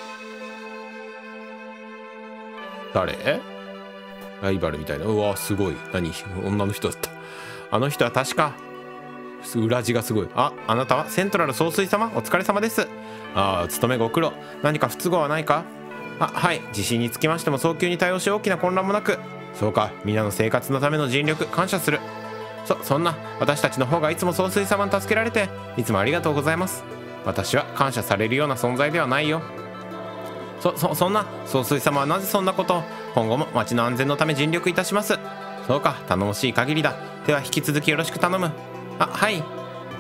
[SPEAKER 1] 誰？ライバルみたいな。うわすごい。何、女の人だった。あの人は確か裏地がすごい。あ、あなたはセントラル総帥様、お疲れ様です。ああ、務めご苦労。何か不都合はないか。あ、はい。地震につきましても早急に対応し大きな混乱もなく。そうか、皆の生活のための尽力感謝する。そそんな、私たちの方がいつも総帥様に助けられていつもありがとうございます。私は感謝されるような存在ではないよ。そそそんな、総帥様はなぜそんなことを。今後も町の安全のため尽力いたします。そうか、頼もしい限りだ。では引き続きよろしく頼む。あ、はい。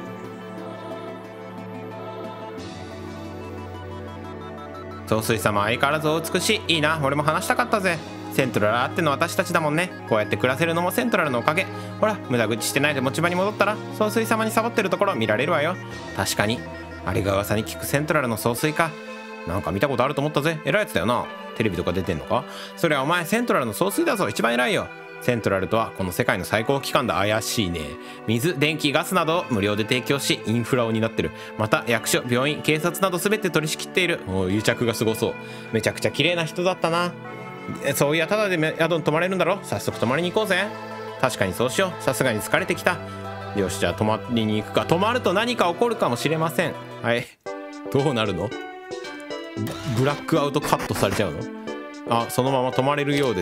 [SPEAKER 1] 総帥様相変わらずお美しい。いいな、俺も話したかったぜ。セントラルあっての私たちだもんね。こうやって暮らせるのもセントラルのおかげ。ほら、無駄口してないで持ち場に戻ったら総帥様にサボってるところ見られるわよ。確かに、あれが噂に聞くセントラルの総帥か。なんか見たことあると思ったぜ。偉いやつだよな。テレビとか出てんのか。そりゃお前セントラルの総帥だぞ。一番偉いよ。セントラルとはこの世界の最高機関だ。怪しいね。水、電気、ガスなどを無料で提供しインフラを担ってる。また役所、病院、警察など全て取り仕切っている。もう癒着がすごそう。めちゃくちゃ綺麗な人だったな。そういや、ただで宿に泊まれるんだろ。早速泊まりに行こうぜ。確かにそうしよう。さすがに疲れてきた。よし、じゃあ泊まりに行くか。泊まると何か起こるかもしれません。はい、どうなるの。ブラックアウトカットされちゃうの。あ、そのまま泊まれるようです。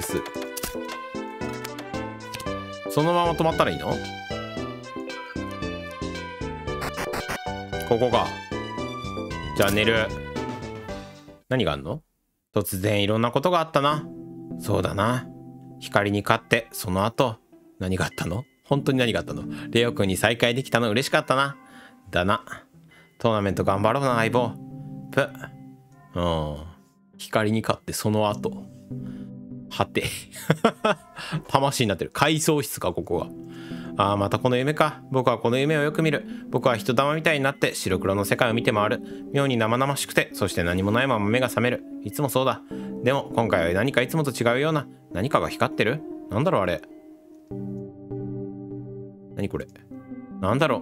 [SPEAKER 1] そのまま泊まったらいいの。ここか。じゃあ寝る。何があんの。突然いろんなことがあったな。そうだな。光に勝ってその後何があったの。本当に何があったの。レオ君に再会できたの嬉しかったな。だな。トーナメント頑張ろうな相棒。ぷ。うん。光に勝ってその後。はて。魂になってる。回想室かここは。ああ、またこの夢か。僕はこの夢をよく見る。僕は人玉みたいになって白黒の世界を見て回る。妙に生々しくて、そして何もないまま目が覚める。いつもそうだ。でも今回は何かいつもと違うような何かが光ってる。なんだろうあれ。何これ。なんだろ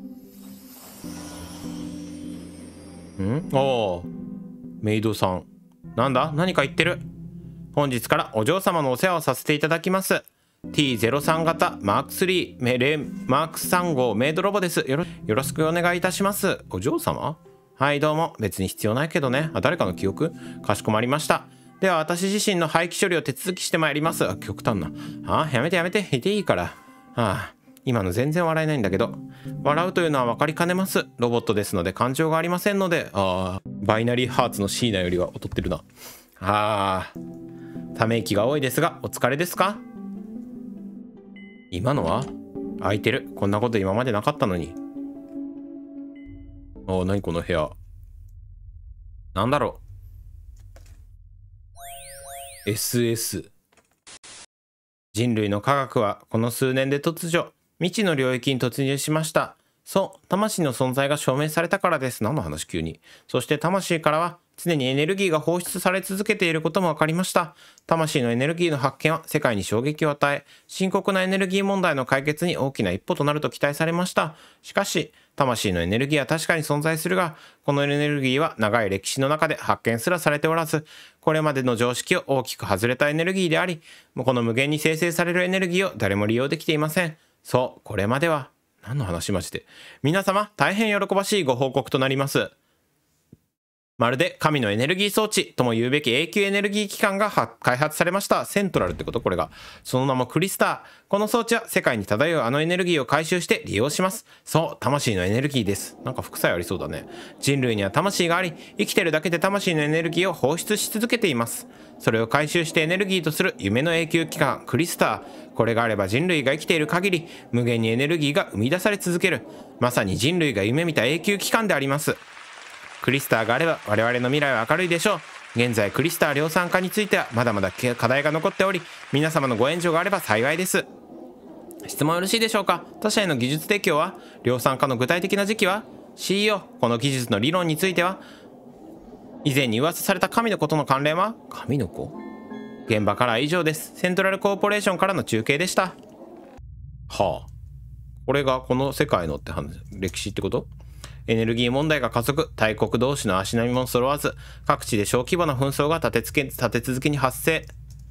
[SPEAKER 1] う。ん。おお。メイドさん。なんだ、何か言ってる。本日からお嬢様のお世話をさせていただきます。ティーゼロさん 型マークスリーメレマークさん号メイドロボです。よろ、よろしくお願いいたします。お嬢様。はいどうも。別に必要ないけどね。あ、誰かの記憶。かしこまりました。では私自身の廃棄処理を手続きしてまいります。あ、極端な。あ、やめてやめて。いていいから。ああ、 今の全然笑えないんだけど。笑うというのは分かりかねます。ロボットですので感情がありませんので。ああ、バイナリーハーツの椎名よりは劣ってるな。ああ、ため息が多いですがお疲れですか？今のは空いてる。こんなこと今までなかったのに。ああ、何この部屋。なんだろう。 エスエス。 人類の科学はこの数年で突如未知の領域に突入しました。そう、魂の存在が証明されたからです。何の話急に。そして魂からは常にエネルギーが放出され続けていることも分かりました。魂のエネルギーの発見は世界に衝撃を与え、深刻なエネルギー問題の解決に大きな一歩となると期待されました。しかし、魂のエネルギーは確かに存在するが、このエネルギーは長い歴史の中で発見すらされておらず、これまでの常識を大きく外れたエネルギーであり、この無限に生成されるエネルギーを誰も利用できていません。そう、これまでは。何の話マジで。皆様、大変喜ばしいご報告となります。まるで神のエネルギー装置とも言うべき永久エネルギー機関が開発されました。セントラルってこと？これが。その名もクリスター。この装置は世界に漂うあのエネルギーを回収して利用します。そう、魂のエネルギーです。なんか副作用ありそうだね。人類には魂があり、生きてるだけで魂のエネルギーを放出し続けています。それを回収してエネルギーとする夢の永久機関、クリスター。これがあれば人類が生きている限り、無限にエネルギーが生み出され続ける。まさに人類が夢見た永久機関であります。クリスターがあれば我々の未来は明るいでしょう。現在クリスター量産化についてはまだまだ課題が残っており、皆様のご援助があれば幸いです。質問よろしいでしょうか？他社への技術提供は？量産化の具体的な時期は？ シーイーオー、この技術の理論については？以前に噂された神の子との関連は？神の子？現場からは以上です。セントラルコーポレーションからの中継でした。はあ、これがこの世界のって話、歴史ってこと？エネルギー問題が加速、大国同士の足並みも揃わず、各地で小規模な紛争が立てつけ、立て続けに発生。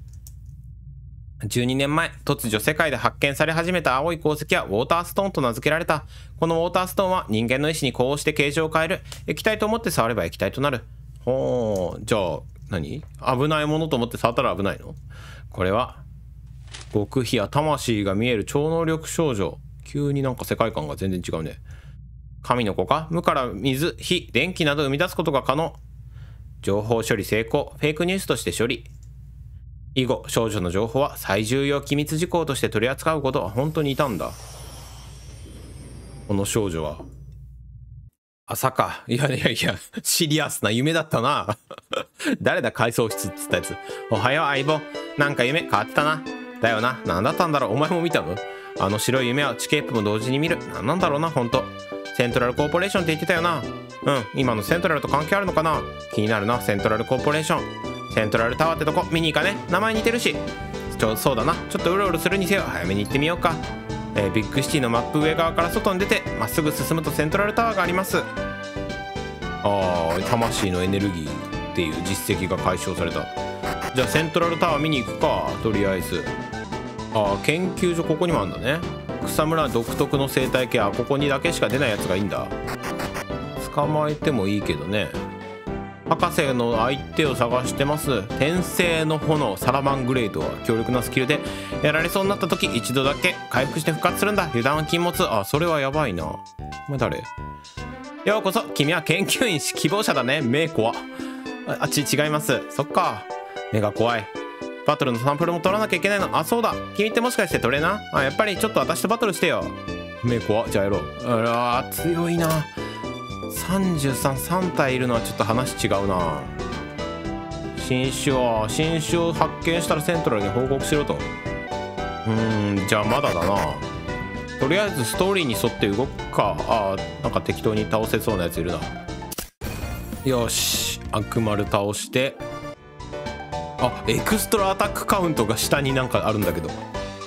[SPEAKER 1] じゅうにねんまえ、突如世界で発見され始めた青い鉱石はウォーターストーンと名付けられた。このウォーターストーンは人間の意志に呼応して形状を変える。液体と思って触れば液体となる。ほー、じゃあ何？危ないものと思って触ったら危ないの？これは極秘や魂が見える超能力少女。急になんか世界観が全然違うね。神の子か？無から水、火、電気など生み出すことが可能。情報処理成功。フェイクニュースとして処理。以後、少女の情報は最重要機密事項として取り扱うことは本当にいたんだ。この少女は。朝か。いやいやいや、シリアスな夢だったな。誰だ、回想室っつったやつ。おはよう、相棒。なんか夢変わってたな。だよな。なんだったんだろう。お前も見たの？あの白い夢はチケープも同時に見る。なんなんだろうな、ほんと。セントラルコーポレーションって言ってたよな。うん、今のセントラルと関係あるのかな？気になるな、セントラルコーポレーション。セントラルタワーってとこ見に行かね？名前似てるし。ちょそうだな、ちょっとうろうろするにせよ早めに行ってみようか。えー、ビッグシティのマップ上側から外に出てまっすぐ進むとセントラルタワーがあります。あー、魂のエネルギーっていう実績が解消された。じゃあセントラルタワー見に行くか、とりあえず。あー、研究所ここにもあるんだね。草むら独特の生態系。あ、ここにだけしか出ないやつがいいんだ。捕まえてもいいけどね。博士の相手を探してます。転生の炎サラマングレイドは強力なスキルでやられそうになった時一度だけ回復して復活するんだ。油断禁物。あ、それはやばいな。お前誰？ようこそ。君は研究員希望者だね。目怖。あ、あち違います。そっか、目が怖い。バトルのサンプルも取らなきゃいけないの。あ、そうだ。君ってもしかしてトレーナー？あ、やっぱりちょっと私とバトルしてよ。目怖っ。じゃあやろう。あら、強いな。さんじゅうさん、さん体いるのはちょっと話違うな。新種は新種を発見したらセントラルに報告しろと。うーん、じゃあまだだな。とりあえずストーリーに沿って動くか。あー、なんか適当に倒せそうなやついるな。よし、悪丸倒して。あ、エクストラアタックカウントが下になんかあるんだけど。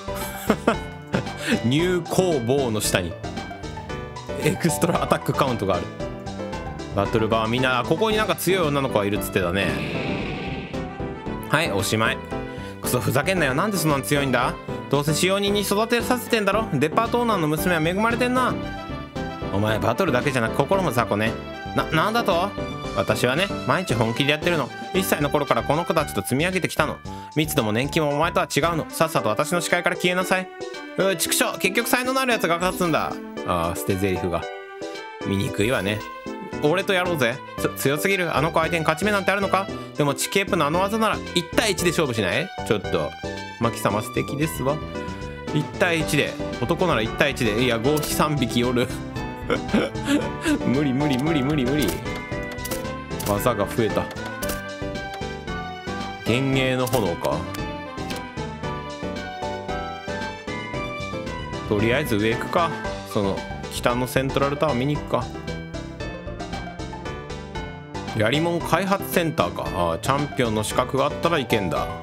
[SPEAKER 1] 入工房の下にエクストラアタックカウントがある。バトルバーみんな、ここになんか強い女の子がいるっつってたね。はい、おしまい。クソふざけんなよ。なんでそんなに強いんだ？どうせ使用人に育てさせてんだろ。デパートオーナーの娘は恵まれてんな。お前バトルだけじゃなく心も雑魚ね。な、なんだと？ 私はね毎日本気でやってるの。いっさいの頃からこの子たちと積み上げてきたの。密度も年金もお前とは違うの。さっさと私の視界から消えなさい。うー畜生、結局才能のあるやつが勝つんだ。あー捨て台詞が醜いわね。俺とやろうぜ。強すぎる。あの子相手に勝ち目なんてあるのか。でもチケープのあの技ならいちたいいちで勝負しない？ちょっとマキ様素敵ですわ。いちたいいちで、男ならいちたいいちで。いや合皮さんびきおる無理無理無理無理無理。技が増えた。幻影の炎か。とりあえず上行くか。その北のセントラルタワー見に行くか。やりもん開発センターか。ああチャンピオンの資格があったらいけんだ。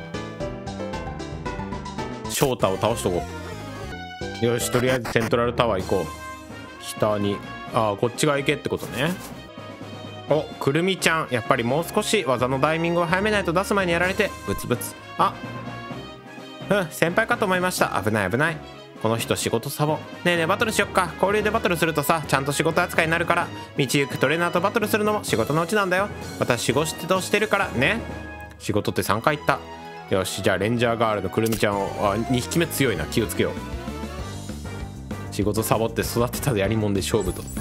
[SPEAKER 1] 翔太を倒しとこう。よしとりあえずセントラルタワー行こう。北にああこっち側行けってことね。おくるみちゃん、やっぱりもう少し技のタイミングを早めないと出す前にやられてブツブツ。あうん先輩かと思いました。危ない危ない。この人仕事サボ。ねえねえバトルしよっか。交流でバトルするとさちゃんと仕事扱いになるから。道行くトレーナーとバトルするのも仕事のうちなんだよ。私仕事してるからね。仕事ってさんかい言った。よしじゃあレンジャーガールのくるみちゃんをあにひきめ強いな。気をつけよう。仕事サボって育てたやりもんで勝負と。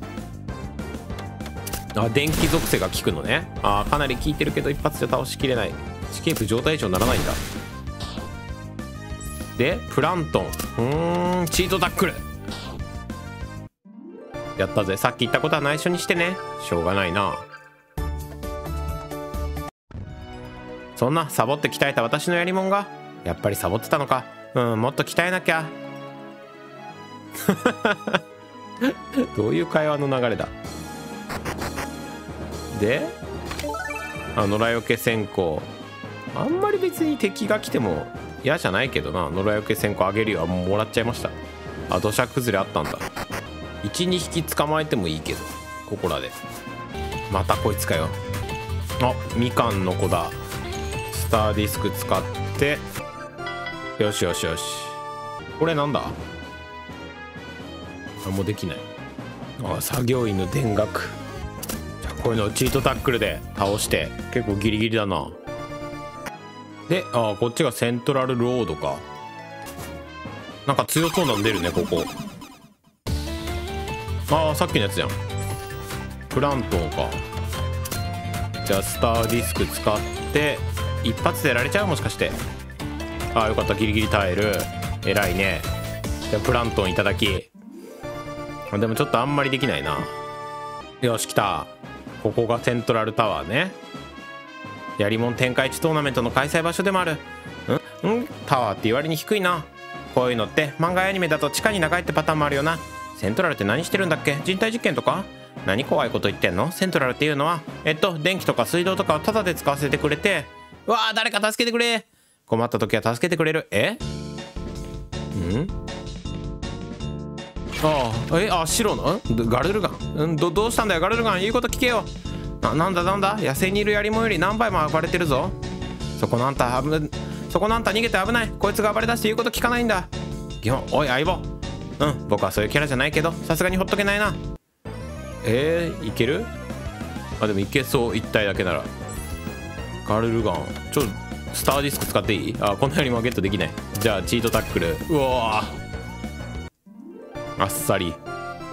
[SPEAKER 1] あ電気属性が効くのね。あかなり効いてるけど一発じゃ倒しきれない。チケープ状態以上にならないんだ。でプラントンうーんチートタックルやったぜ。さっき言ったことは内緒にしてね。しょうがないな。そんなサボって鍛えた私のやりもんがやっぱりサボってたのか。うんもっと鍛えなきゃどういう会話の流れだ。であ野良よけ先行あんまり別に敵が来ても嫌じゃないけどな。野良よけ先行あげるよ。もうもらっちゃいました。あ土砂崩れあったんだ。いちにひき捕まえてもいいけどここらで。またこいつかよ。あみかんの子だ。スターディスク使ってよしよしよし。これなんだ。あもうできない。あ作業員の田楽。じゃあこういうのをチートタックルで倒して結構ギリギリだな。であこっちがセントラルロードか。なんか強そうなの出るねここ。ああさっきのやつじゃん。プラントンか。じゃあスターディスク使って一発でやられちゃうもしかして。ああよかったギリギリ耐える。偉いね。じゃあプラントンいただき。でもちょっとあんまりできないな。よし来た。ここがセントラルタワーね。やりもん天下一トーナメントの開催場所でもある。んんタワーって言われに低いな。こういうのって漫画やアニメだと地下に長いってパターンもあるよな。セントラルって何してるんだっけ。人体実験とか。何怖いこと言ってんの。セントラルっていうのはえっと電気とか水道とかをタダで使わせてくれて。うわー誰か助けてくれ。困った時は助けてくれる。えんああえあ白のんガルルガンん ど, どうしたんだよガルルガン。言うこと聞けよ。ななんだなんだ野生にいるやりもんより何倍も暴れてるぞ。そこのあんたそこのあんた逃げて危ない。こいつが暴れ出して言うこと聞かないんだ。基本おい相棒。うん僕はそういうキャラじゃないけどさすがにほっとけないな。えー、いける。あでもいけそう。一体だけなら。ガルルガンちょスターディスク使っていい。あこのよりもゲットできない。じゃあチートタックル。うわあっさり。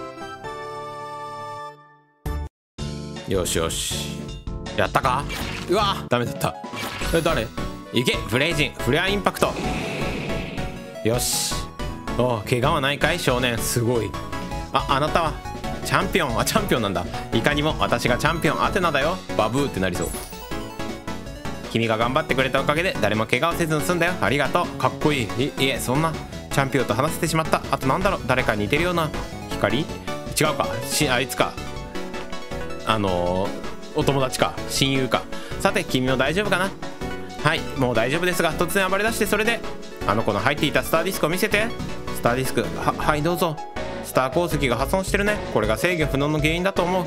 [SPEAKER 1] よしよしやったか。うわダメだった。え誰いけフレイジンフレアインパクト。よしお怪我はないかい少年。すごい。ああなたはチャンピオン。あチャンピオンなんだ。いかにも私がチャンピオンアテナだよ。バブーってなりそう。君が頑張ってくれたおかげで誰も怪我をせずに済んだよ。ありがとう。かっこいい。いいえそんなチャンピオンと話せてしまった。あとなんだろう誰かに似てるような光。違うかしあいつか。あのー、お友達か親友か。さて君も大丈夫かな。はいもう大丈夫ですが突然暴れ出して。それであの子の入っていたスターディスクを見せて。スターディスクははいどうぞ。スター鉱石が破損してるね。これが制御不能の原因だと思う。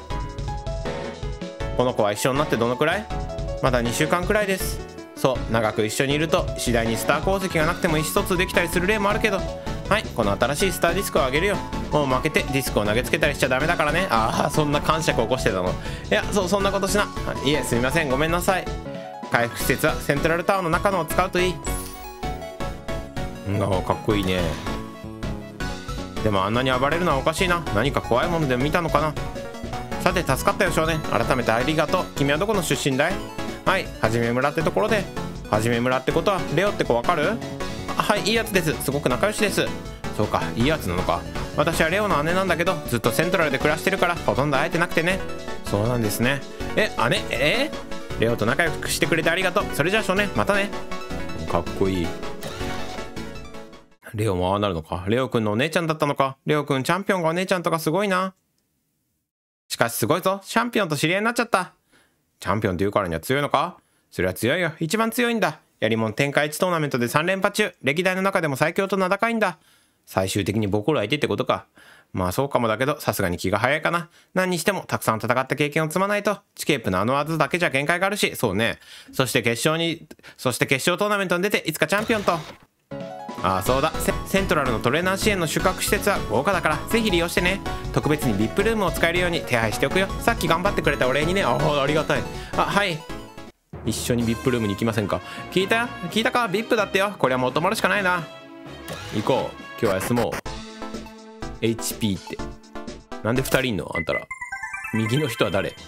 [SPEAKER 1] この子は一緒になってどのくらい。まだにしゅうかんくらいです。そう長く一緒にいると次第にスター鉱石がなくても意思疎通できたりする例もあるけどはい、この新しいスターディスクをあげるよ。もう負けてディスクを投げつけたりしちゃダメだからね。ああ、そんな感触を起こしてたの。いや、そう、そんなことしな。いえ、すみません、ごめんなさい。回復施設はセントラルタワーの中のを使うといい。うん、かっこいいね。でもあんなに暴れるのはおかしいな。何か怖いものでも見たのかな。さて、助かったよ少年。改めてありがとう。君はどこの出身だい？はい、はじめ村ってところで。はじめ村ってことはレオって子わかる？あ、はい、いいやつです。すごく仲良しです。そうか、いいやつなのか。私はレオの姉なんだけど、ずっとセントラルで暮らしてるからほとんど会えてなくてね。そうなんですね。え、姉、えー、レオと仲良くしてくれてありがとう。それじゃあ少年、またね。かっこいい。レオもああなるのか。レオくんのお姉ちゃんだったのか。レオくんチャンピオンがお姉ちゃんとかすごいな。しかしすごいぞ。チャンピオンと知り合いになっちゃった。チャンピオンって言うからには強いのか？それは強いよ。一番強いんだ。やりもん天下一トーナメントでさん連覇中。歴代の中でも最強と名高いんだ。最終的にボコる相手ってことか。まあそうかもだけど、さすがに気が早いかな。何にしてもたくさん戦った経験を積まないと、チケープのあの技だけじゃ限界があるし。そうね。そして決勝にそして決勝トーナメントに出ていつかチャンピオンと。ああ、そうだ。 セ, セントラルのトレーナー支援の宿泊施設は豪華だからぜひ利用してね。特別に ブイアイピー ルームを使えるように手配しておくよ。さっき頑張ってくれたお礼にね。ああ、ありがたい。あ、はい、一緒に ブイアイピー ルームに行きませんか。聞いた聞いたか。 ブイアイピー だってよ。これはもう泊まるしかないな。行こう。今日は休もう。 エイチピー ってなんでふたりいんのあんたら。右の人は誰？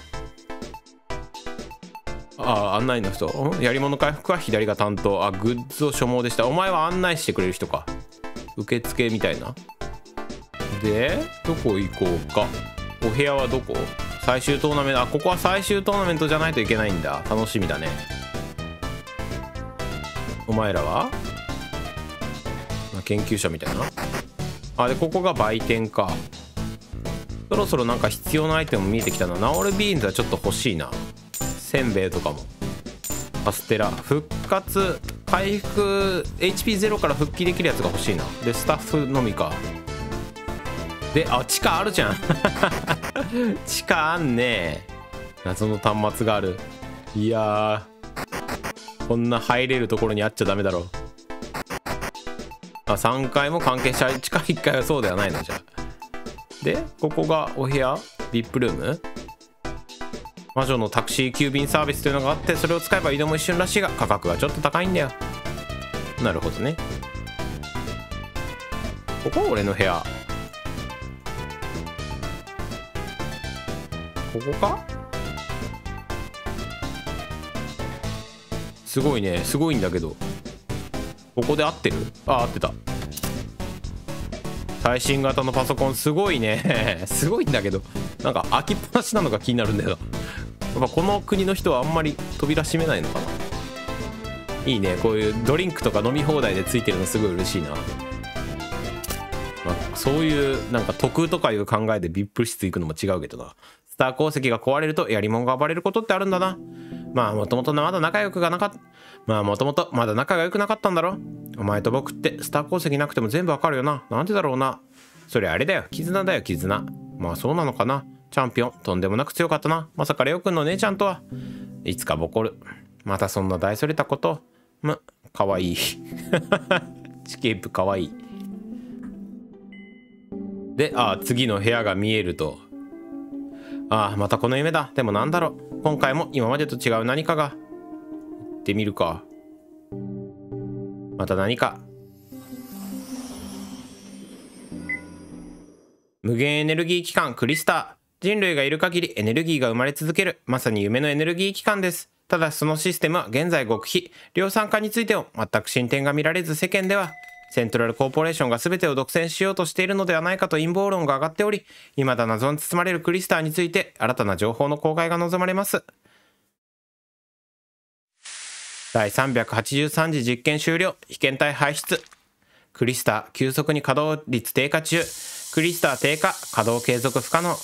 [SPEAKER 1] ああ、案内の人。やり物回復は左が担当。あ、グッズを所望でした。お前は案内してくれる人か。受付みたいな。でどこ行こうか。お部屋はどこ？最終トーナメント。あ、ここは最終トーナメントじゃないといけないんだ。楽しみだね。お前らは研究者みたいな。あ、でここが売店か。そろそろなんか必要なアイテム見えてきたな。ナオルビーンズはちょっと欲しいな。せんべいとかも。カステラ復活回復 エイチピーゼロ から復帰できるやつが欲しいな。でスタッフのみか。で、あ、地下あるじゃん地下あんね。謎の端末がある。いやー、こんな入れるところにあっちゃダメだろ。あ、さんかいも関係者。地下いっかいはそうではないのじゃ。でここがお部屋 ブイアイピー ルーム。魔女のタクシー急便サービスというのがあって、それを使えば移動も一瞬らしいが価格がちょっと高いんだよ。なるほどね。ここ俺の部屋。ここか。すごいね。すごいんだけどここで合ってる？あ、合ってた。最新型のパソコンすごいねすごいんだけど、なんか開きっぱなしなのが気になるんだよな。やっぱこの国の人はあんまり扉閉めないのかな。いいね、こういうドリンクとか飲み放題でついてるのすごい嬉しいな。まあ、そういうなんか得とかいう考えで ブイアイピー 室行くのも違うけどな。スター鉱石が壊れるとやりもんが暴れることってあるんだな。まあもともとまだ仲良くがなかったまあもともとまだ仲が良くなかったんだろ。お前と僕ってスター鉱石なくても全部わかるよな。なんでだろうな。それあれだよ、絆だよ、絆。まあそうなのかな。チャンピオンとんでもなく強かったな。まさかレオくんの姉ちゃんとは。いつかボコる。またそんな大それたこと。むかわいいチケープかわいい。で、ああ、次の部屋が見えると。ああ、またこの夢だ。でもなんだろう。今回も今までと違う何かが。行ってみるか。また何か。無限エネルギー機関クリスター。人類がいる限りエネルギーが生まれ続ける。まさに夢のエネルギー機関です。ただしそのシステムは現在極秘。量産化についても全く進展が見られず、世間ではセントラルコーポレーションが全てを独占しようとしているのではないかと陰謀論が上がっており、未だ謎に包まれるクリスターについて新たな情報の公開が望まれます。だいさんびゃくはちじゅうさん次実験終了。被験体排出。クリスター急速に稼働率低下中。クリスター低下、稼働継続不可能。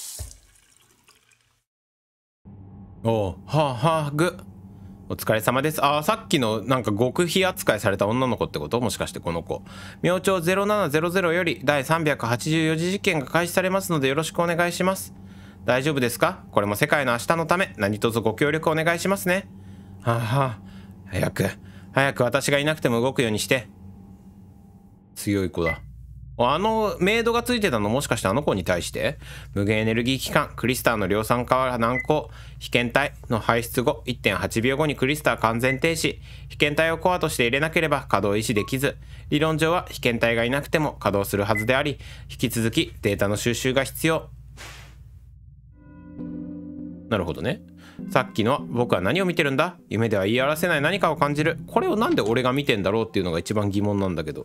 [SPEAKER 1] おう、はあはあ、ぐ。お疲れ様です。ああ、さっきのなんか極秘扱いされた女の子ってこと？もしかしてこの子。明朝ゼロななゼロゼロよりだいさんびゃくはちじゅうよ次実験が開始されますのでよろしくお願いします。大丈夫ですか？これも世界の明日のため何卒ご協力お願いしますね。はあはあ、早く、早く私がいなくても動くようにして。 強い子だ。あのメイドがついてたのもしかしてあの子に対して？無限エネルギー機関クリスターの量産化は難航。被験体の排出後 いってんはちびょうごにクリスター完全停止。被験体をコアとして入れなければ稼働維持できず、理論上は被験体がいなくても稼働するはずであり、引き続きデータの収集が必要。なるほどね。さっきのは僕は何を見てるんだ？夢では言い表せない何かを感じる。これをなんで俺が見てんだろうっていうのが一番疑問なんだけど。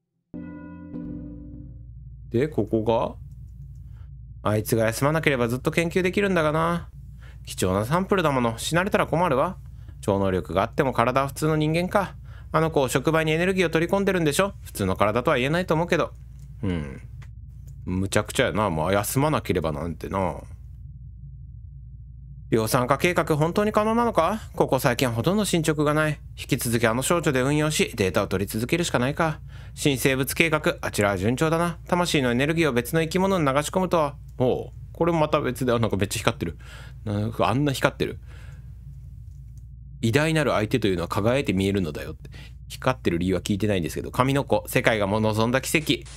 [SPEAKER 1] で、ここがあいつが休まなければずっと研究できるんだがな。貴重なサンプルだもの。死なれたら困るわ。超能力があっても体は普通の人間か。あの子触媒にエネルギーを取り込んでるんでしょ。普通の体とは言えないと思うけど。うんむちゃくちゃやな。もう休まなければなんてな。量産化計画本当に可能なのか？ここ最近ほとんど進捗がない。引き続きあの少女で運用しデータを取り続けるしかないか。新生物計画、あちらは順調だな。魂のエネルギーを別の生き物に流し込むとは。おう、これもまた別で、なんかめっちゃ光ってる。なんかあんな光ってる。偉大なる相手というのは輝いて見えるのだよって。光ってる理由は聞いてないんですけど、神の子、世界がもう望んだ奇跡。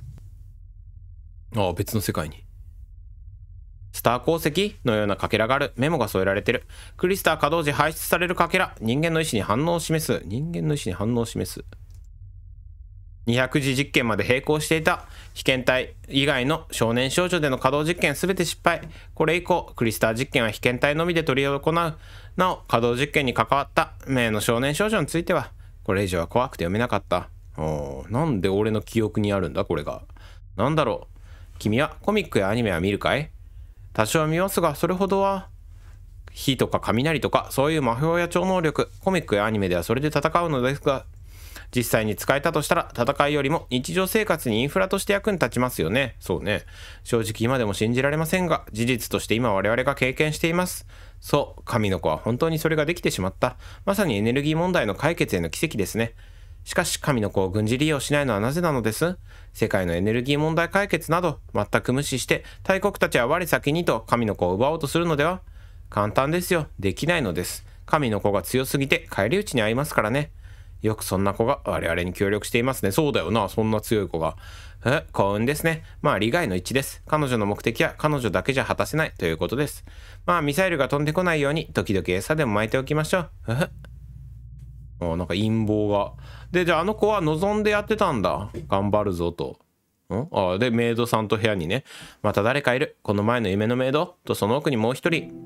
[SPEAKER 1] ああ、別の世界に。スター鉱石のようなかけらがある。メモが添えられてる。クリスター稼働時排出されるかけら。人間の意思に反応を示す。人間の意思に反応を示す。にひゃくじ実験まで並行していた。被験体以外の少年少女での稼働実験すべて失敗。これ以降、クリスター実験は被験体のみで取り行う。なお、稼働実験に関わった名の少年少女については、これ以上は怖くて読めなかった。おー、なんで俺の記憶にあるんだこれが。なんだろう。君はコミックやアニメは見るかい？多少見ますが、それほどは。火とか雷とか、そういう魔法や超能力、コミックやアニメではそれで戦うのですが、実際に使えたとしたら、戦いよりも日常生活にインフラとして役に立ちますよね。そうね。正直今でも信じられませんが、事実として今我々が経験しています。そう、神の子は本当にそれができてしまった。まさにエネルギー問題の解決への奇跡ですね。しかし神の子を軍事利用しないのはなぜなのです？世界のエネルギー問題解決など全く無視して大国たちは我先にと神の子を奪おうとするのでは？簡単ですよ。できないのです。神の子が強すぎて返り討ちに遭いますからね。よくそんな子が我々に協力していますね。そうだよな、そんな強い子が。え、幸運ですね。まあ利害の一致です。彼女の目的は彼女だけじゃ果たせないということです。まあミサイルが飛んでこないように時々餌でも巻いておきましょう。えあ、なんか陰謀が。で、じゃああの子は望んでやってたんだ。頑張るぞと。んあで、メイドさんと部屋にね。また誰かいる。この前の夢のメイドとその奥にもう一人。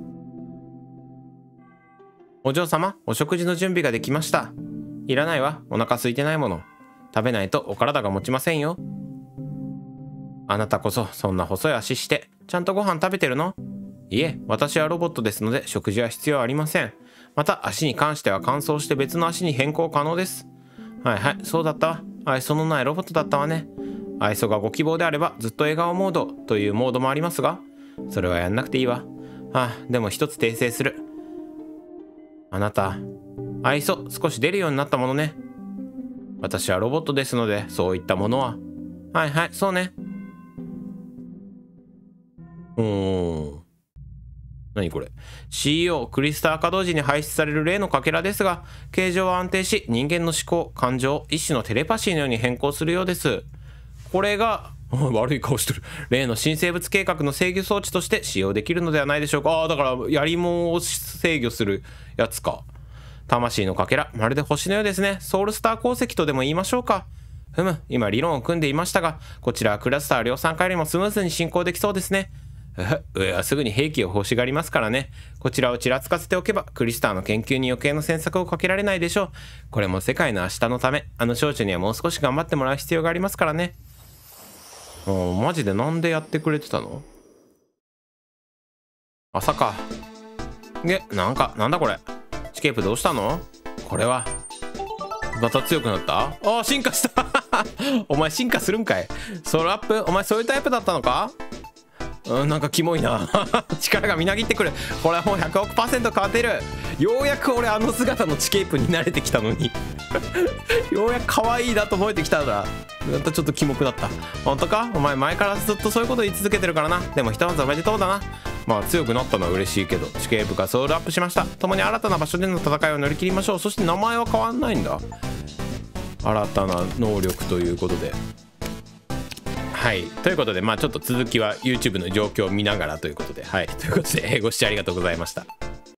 [SPEAKER 1] お嬢様、お食事の準備ができました。いらないわ。お腹空いてないもの。食べないとお体が持ちませんよ。あなたこそそんな細い足して、ちゃんとご飯食べてるの？いえ、私はロボットですので食事は必要ありません。また足に関しては乾燥して別の足に変更可能です。はいはい、そうだったわ。愛想のないロボットだったわね。愛想がご希望であればずっと笑顔モードというモードもありますが、それはやんなくていいわ。はあ、でも一つ訂正する。あなた、愛想少し出るようになったものね。私はロボットですので、そういったものは。はいはい、そうね。うーん。何これ シーイーオー クリスター稼働時に排出される例のかけらですが、形状は安定し人間の思考感情一種のテレパシーのように変更するようです。これが悪い顔してる例の新生物計画の制御装置として使用できるのではないでしょうか。ああ、だからやりもを制御するやつか。魂のかけら、まるで星のようですね。ソウルスター鉱石とでも言いましょうか。ふむ、今理論を組んでいましたが、こちらはクラスター量産化よりもスムーズに進行できそうですね。上はすぐに兵器を欲しがりますからね。こちらをちらつかせておけばクリスターの研究に余計な詮索をかけられないでしょう。これも世界の明日のため、あの少女にはもう少し頑張ってもらう必要がありますからね。おマジでなんでやってくれてたの？朝か。で、なんかなんだこれ。チケープどうしたの？これはまた強くなった？ああ、進化したお前進化するんかい。ソロアップ？お前そういうタイプだったのか？うん、なんかキモいな力がみなぎってくる。これはもうひゃくおくパーセント変わってる。ようやく俺あの姿のチケープに慣れてきたのにようやく可愛いなと思えてきたんだ。またちょっとキモくなった。本当か？お前前からずっとそういうこと言い続けてるからな。でもひとまずおめでとうだな。まあ強くなったのは嬉しいけど、チケープがソウルアップしました。共に新たな場所での戦いを乗り切りましょう。そして名前は変わんないんだ。 新たな能力ということで。はいということで、まあちょっと続きは YouTube の状況を見ながらということで、はいということでご視聴ありがとうございました。